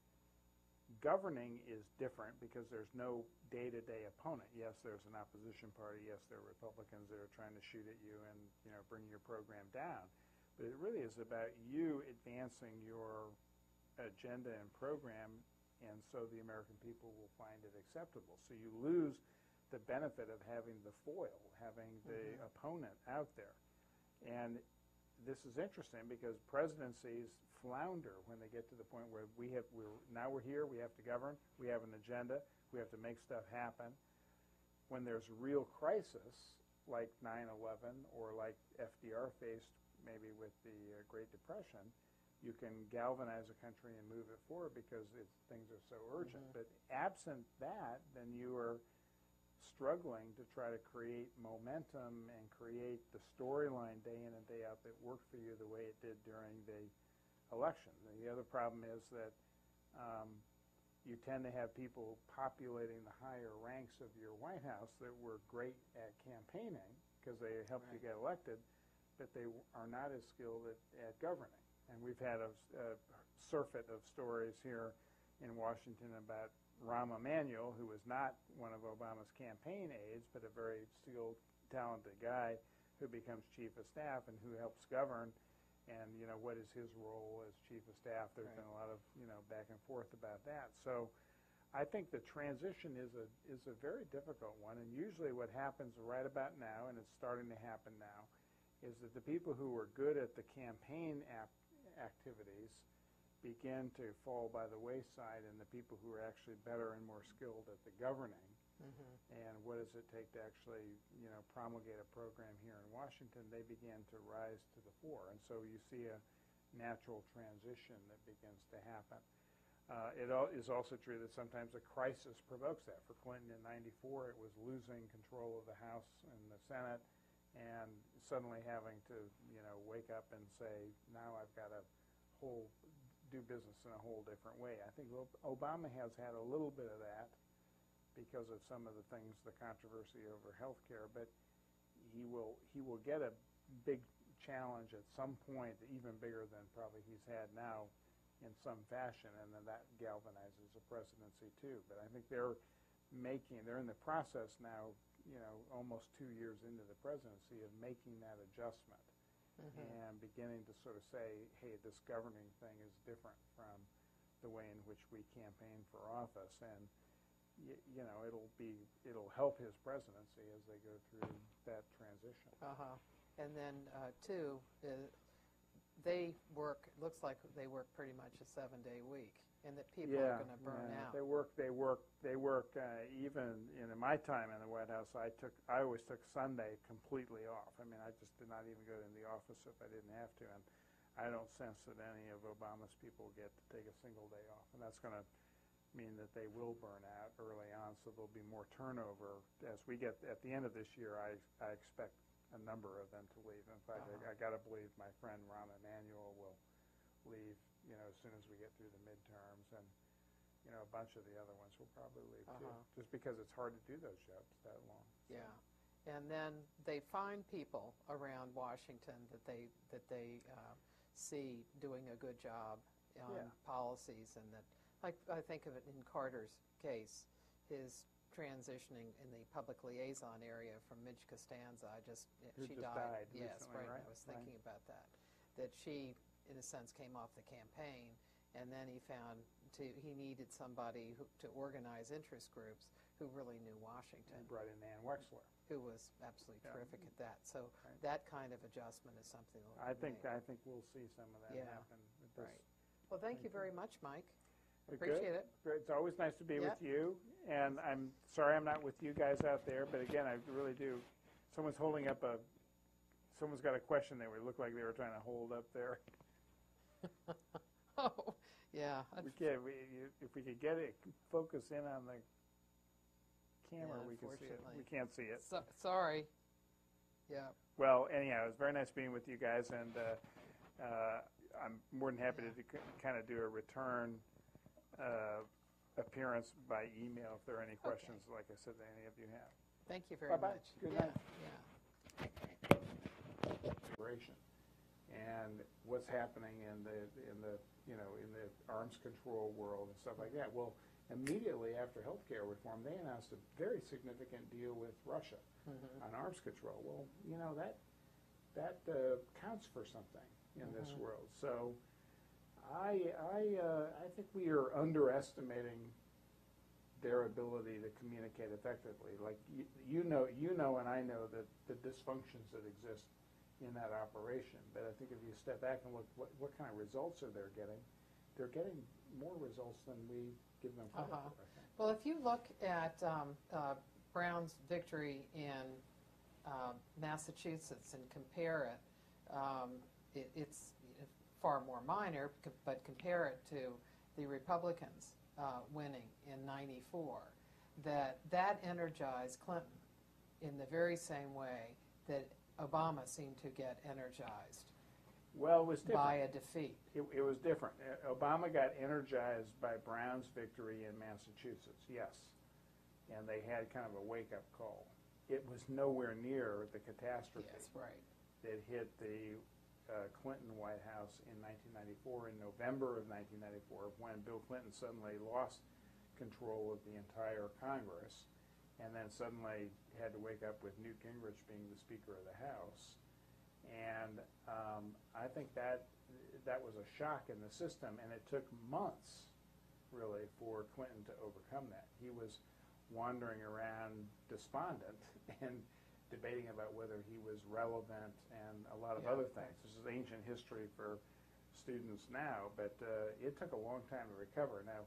Governing is different because there's no day-to-day opponent. Yes, there's an opposition party. Yes, there are Republicans that are trying to shoot at you and, you know, bring your program down. But it really is about you advancing your agenda and program, and so the American people will find it acceptable. So you lose the benefit of having the foil, having the Mm-hmm. opponent out there. And this is interesting because presidencies flounder when they get to the point where we have, we're, now we're here, we have to govern, we have an agenda, we have to make stuff happen. When there's real crisis, like nine eleven or like F D R faced maybe with the uh, Great Depression, you can galvanize a country and move it forward because it's, things are so urgent. Mhm. But absent that, then you are struggling to try to create momentum and create the storyline day in and day out that worked for you the way it did during the election. The other problem is that um, you tend to have people populating the higher ranks of your White House that were great at campaigning because they helped Right. you get elected, but they are not as skilled at, at governing. And we've had a, a surfeit of stories here in Washington about Rahm Emanuel, who was not one of Obama's campaign aides, but a very skilled, talented guy who becomes chief of staff and who helps govern. And, you know, what is his role as chief of staff? There's Right. been a lot of, you know, back and forth about that. So I think the transition is a is a very difficult one. And usually what happens right about now, and it's starting to happen now, is that the people who were good at the campaign ap- activities begin to fall by the wayside, and the people who are actually better and more skilled at the governing Mm-hmm. and what does it take to actually, you know, promulgate a program here in Washington, they begin to rise to the fore. And so you see a natural transition that begins to happen. Uh, it al- is also true that sometimes a crisis provokes that. For Clinton in ninety-four, it was losing control of the House and the Senate and suddenly having to, you know, wake up and say, now I've got to whole do business in a whole different way. I think Obama has had a little bit of that because of some of the things, the controversy over health care, but he will he will get a big challenge at some point, even bigger than probably he's had now in some fashion, and then that galvanizes a presidency too. But I think they're making, they're in the process now, you know, almost two years into the presidency, of making that adjustment. Mm-hmm. And beginning to sort of say, hey, this governing thing is different from the way in which we campaign for office. And, y- you know, it'll be, it'll help his presidency as they go through that transition. Uh-huh. And then, uh, two, uh, they work, it looks like they work pretty much a seven-day week, and that people yeah, are going to burn yeah. out. They work, they work, they work, uh, even, you know, my time in the White House, I took, I always took Sunday completely off. I mean, I just did not even go in the office if I didn't have to, and I don't sense that any of Obama's people get to take a single day off, and that's going to mean that they will burn out early on, so there'll be more turnover. As we get, at the end of this year, I, I expect a number of them to leave. In fact, Uh-huh. I, I got to believe my friend Rahm Emanuel will leave, you know, as soon as we get through the midterms. And you know, a bunch of the other ones will probably leave too, Uh-huh. just because it's hard to do those jobs that long. Yeah, and then they find people around Washington that they, that they uh, see doing a good job on Yeah. policies, and that, like, I think of it in Carter's case, his transitioning in the public liaison area from Midge Costanza, I just, Who she just died. died Yes, recently, right, right? I was Right. thinking about that, that she, in a sense, came off the campaign, and then he found to, he needed somebody who, to organize interest groups who really knew Washington, And brought in Ann Wexler. who was absolutely Yeah. terrific at that. So Right. that kind of adjustment is something that I we think, made. I think we'll see some of that Yeah. happen. with this. Right. Well, thank you very much, Mike. Good. Appreciate it. It's always nice to be Yeah. with you, and I'm sorry I'm not with you guys out there, but again, I really do. Someone's holding up a, someone's got a question there. It looked like they were trying to hold up there. Oh, yeah. We can't, we, you- if we could get it, focus in on the camera, Yeah, we can see it. unfortunately. We can't see it. So, sorry. Yeah. Well, anyhow, it was very nice being with you guys, and uh, uh, I'm more than happy to kind of do a return uh, appearance by email if there are any questions, like I said, that any of you have. Thank you very Bye-bye. much. Good yeah, night. Yeah. Operation. And what's happening in the, in the, you know, in the arms control world and stuff like that. Well, immediately after healthcare reform, they announced a very significant deal with Russia Mhm. on arms control. Well, you know, that, that uh, counts for something in this Mhm. world. So I, I, uh, I think we are underestimating their ability to communicate effectively. Like you, you know, you know, and I know that the dysfunctions that exist in that operation. But I think if you step back and look, what, what kind of results are they getting? They're getting more results than we give them credit Uh-huh. for. I think. Well, if you look at um, uh, Brown's victory in uh, Massachusetts and compare it, um, it, it's far more minor, c- but compare it to the Republicans uh, winning in ninety-four, that that energized Clinton in the very same way that Obama seemed to get energized Well, it was different. by a defeat. It, it was different. Uh, Obama got energized by Brown's victory in Massachusetts, yes. And they had kind of a wake-up call. It was nowhere near the catastrophe Yes, right. that hit the uh, Clinton White House in nineteen ninety-four, in November of nineteen ninety-four, when Bill Clinton suddenly lost control of the entire Congress, and then suddenly had to wake up with Newt Gingrich being the Speaker of the House. And um, I think that that was a shock in the system, and it took months, really, for Clinton to overcome that. He was wandering around despondent and debating about whether he was relevant and a lot of Yeah, other right. things. This is ancient history for students now, but uh, it took a long time to recover. Now,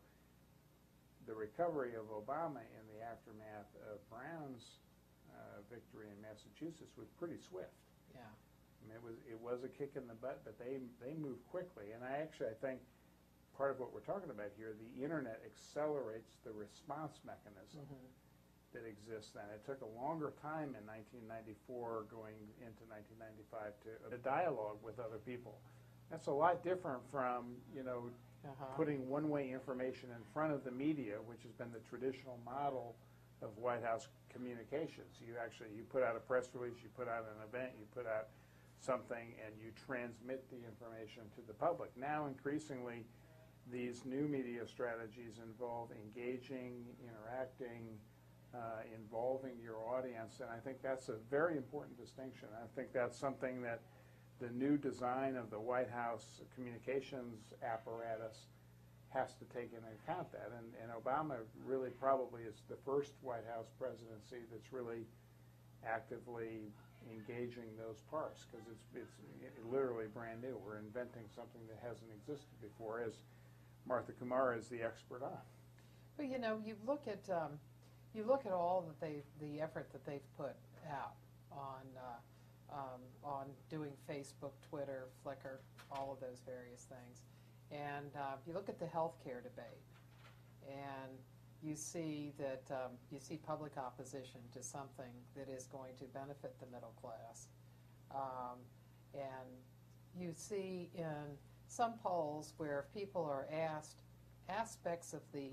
the recovery of Obama in the aftermath of Brown's uh, victory in Massachusetts was pretty swift. Yeah. I mean, it was it was a kick in the butt, but they they moved quickly. And I actually I think part of what we're talking about here, the internet accelerates the response mechanism Mhm. that exists then. It took a longer time in nineteen ninety-four going into nineteen ninety-five to a dialogue with other people. That's a lot different from, you know, Uh-huh. putting one-way information in front of the media, which has been the traditional model of White House communications. You actually, you put out a press release, you put out an event, you put out something, and you transmit the information to the public. Now, increasingly, these new media strategies involve engaging, interacting, uh, involving your audience, and I think that's a very important distinction. I think that's something that the new design of the White House communications apparatus has to take into account that. And, and Obama really probably is the first White House presidency that's really actively engaging those parts, because it's, it's literally brand new. We're inventing something that hasn't existed before, as Martha Kumar is the expert on. Well, you know, you look at um, you look at all that they the effort that they've put out on uh, um, on doing Facebook, Twitter, Flickr, all of those various things, and uh, you look at the healthcare debate, and you see that um, you see public opposition to something that is going to benefit the middle class, um, and you see in some polls where if people are asked aspects of the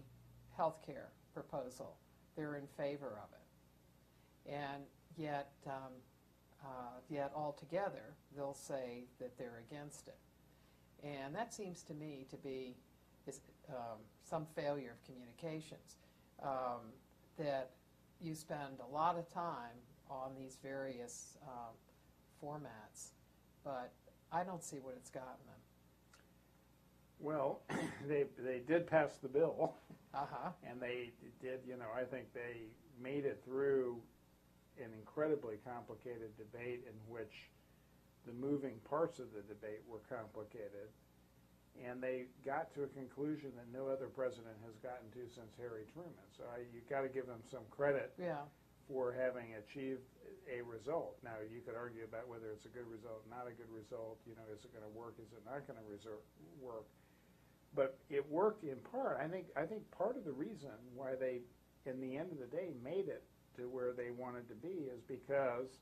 health care proposal, they're in favor of it. And yet, um, uh, yet altogether, they'll say that they're against it. And that seems to me to be is, um, some failure of communications, um, that you spend a lot of time on these various um, formats, but I don't see what it's gotten them. Well, they they did pass the bill, Uh-huh. and they did, you know, I think they made it through an incredibly complicated debate in which the moving parts of the debate were complicated, and they got to a conclusion that no other president has gotten to since Harry Truman. So I, you got to give them some credit Yeah. for having achieved a result. Now, you could argue about whether it's a good result, not a good result. You know, is it going to work? Is it not going to work? But it worked in part. I think. I think part of the reason why they, in the end of the day, made it to where they wanted to be is because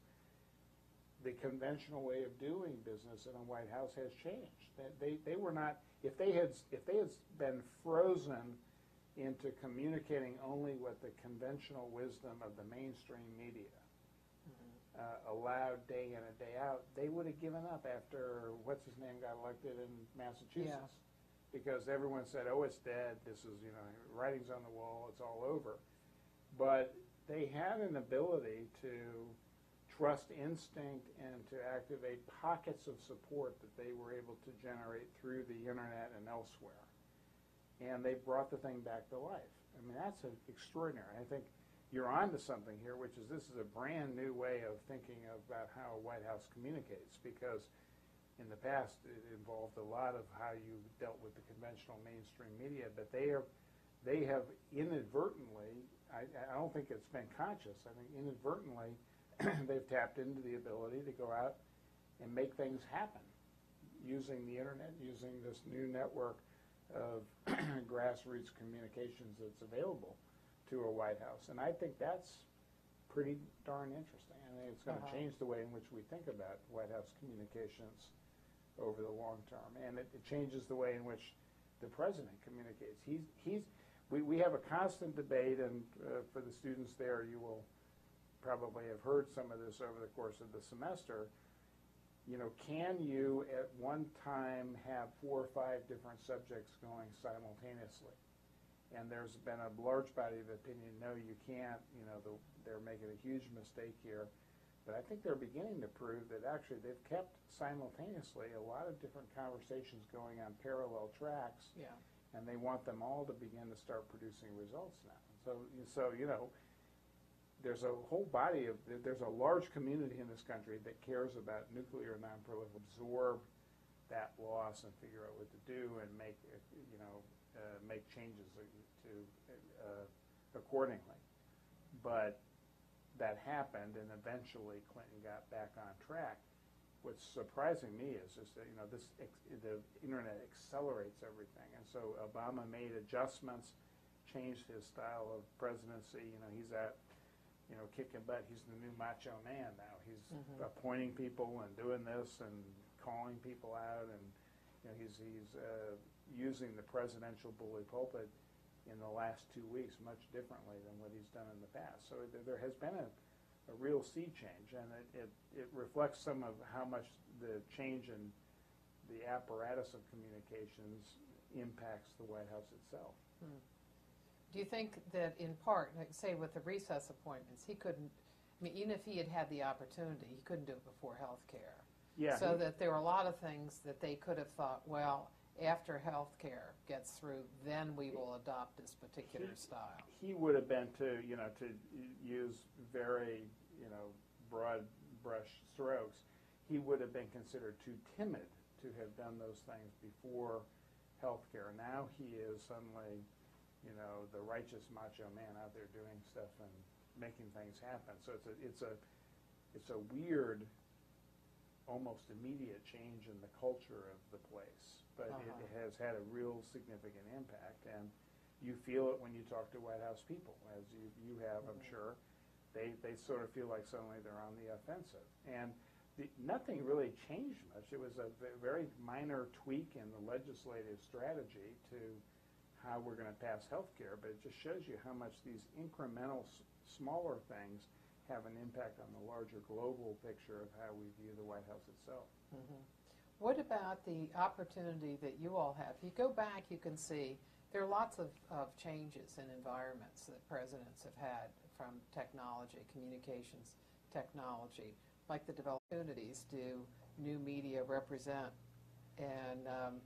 the conventional way of doing business in a White House has changed. That they, they were not. If they had if they had been frozen into communicating only what the conventional wisdom of the mainstream media mm-hmm. uh, allowed day in and day out, they would have given up after what's his name got elected in Massachusetts. Yeah. Because everyone said, oh, it's dead, this is, you know, writing's on the wall, it's all over. But they had an ability to trust instinct and to activate pockets of support that they were able to generate through the internet and elsewhere. And they brought the thing back to life. I mean, that's extraordinary. I think you're onto something here, which is this is a brand new way of thinking about how a White House communicates, because in the past, it involved a lot of how you dealt with the conventional mainstream media, but they are, they have inadvertently, I, I don't think it's been conscious, I think inadvertently they've tapped into the ability to go out and make things happen using the internet, using this new network of grassroots communications that's available to a White House. And I think that's pretty darn interesting. I think it's going to uh-huh. change the way in which we think about White House communications over the long term, and it, it changes the way in which the president communicates. He's he's we, we have a constant debate, and uh, for the students there, you will probably have heard some of this over the course of the semester. You know, can you at one time have four or five different subjects going simultaneously? And there's been a large body of opinion, no, you can't. You know, the, they're making a huge mistake here. But I think they're beginning to prove that actually they've kept simultaneously a lot of different conversations going on parallel tracks, yeah. and they want them all to begin to start producing results now. So, so you know, there's a whole body of, there's a large community in this country that cares about nuclear non-proliferation, absorb that loss and figure out what to do and make, you know, uh, make changes to uh, accordingly. But that happened, and eventually Clinton got back on track. What's surprising me is just that, you know, this ex- the internet accelerates everything, and so Obama made adjustments, changed his style of presidency. You know, he's at, you know, kicking butt. He's the new macho man now. He's mm-hmm. appointing people and doing this and calling people out, and you know, he's he's uh, using the presidential bully pulpit in the last two weeks much differently than what he's done in the past. So th- there has been a, a real sea change, and it, it, it reflects some of how much the change in the apparatus of communications impacts the White House itself. Hmm. Do you think that in part, like say with the recess appointments, he couldn't, I mean, even if he had had the opportunity, he couldn't do it before health care. Yeah. So he, that there were a lot of things that they could have thought, well, after health care gets through, then we will adopt this particular he, style. He would have been to, you know, to use very, you know, broad brush strokes. He would have been considered too timid to have done those things before health care. Now he is suddenly, you know, the righteous macho man out there doing stuff and making things happen. So it's a, it's a, it's a weird, almost immediate change in the culture of the place. But uh-huh. it, it has had a real significant impact, and you feel it when you talk to White House people, as you, you have, mm-hmm. I'm sure. They they sort of feel like suddenly they're on the offensive. And the, nothing really changed much. It was a very minor tweak in the legislative strategy to how we're going to pass health care, but it just shows you how much these incremental, s- smaller things have an impact on the larger global picture of how we view the White House itself. Mhm. What about the opportunity that you all have? If you go back, you can see there are lots of, of changes in environments that presidents have had from technology, communications technology, like the development opportunities do new media represent. And, um,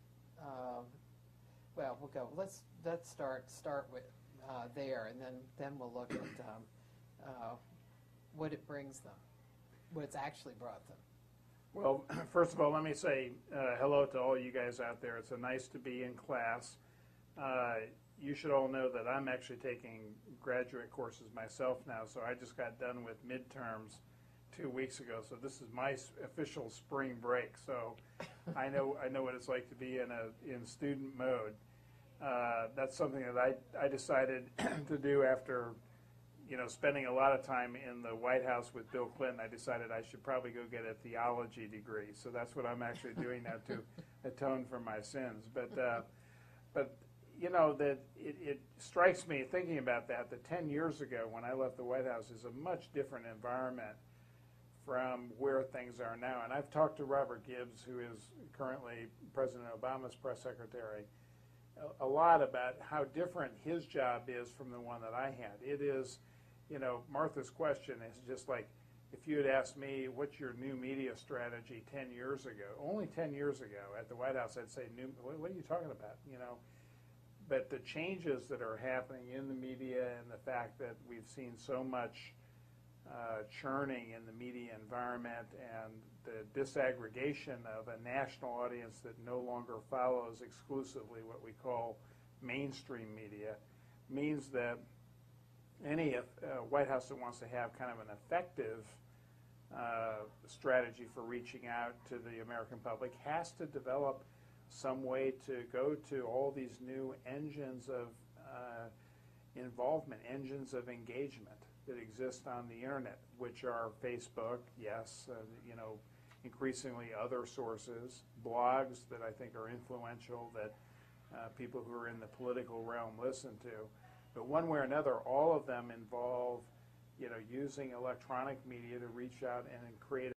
uh, well, we'll go. Let's let's start start with uh, there, and then, then we'll look at um, uh, what it brings them, what it's actually brought them. Well, first of all, let me say uh, hello to all you guys out there. It's a nice to be in class. Uh, you should all know that I'm actually taking graduate courses myself now, so I just got done with midterms two weeks ago, so this is my s- official spring break. So I know I know what it's like to be in a in student mode. Uh, that's something that I I decided to do after, you know, spending a lot of time in the White House with Bill Clinton. I decided I should probably go get a theology degree. So that's what I'm actually doing now to atone for my sins. But uh, but you know that it, it strikes me thinking about that that ten years ago when I left the White House is a much different environment from where things are now. And I've talked to Robert Gibbs, who is currently President Obama's press secretary, a, a lot about how different his job is from the one that I had. It is, you know, Martha's question is just like, if you had asked me, what's your new media strategy ten years ago, only ten years ago at the White House, I'd say, new, what, what are you talking about, you know? But the changes that are happening in the media and the fact that we've seen so much uh, churning in the media environment and the disaggregation of a national audience that no longer follows exclusively what we call mainstream media means that any uh, White House that wants to have kind of an effective uh, strategy for reaching out to the American public has to develop some way to go to all these new engines of uh, involvement, engines of engagement that exist on the internet, which are Facebook, yes, uh, you know, increasingly other sources, blogs that I think are influential that uh, people who are in the political realm listen to. But one way or another, all of them involve, you know, using electronic media to reach out and create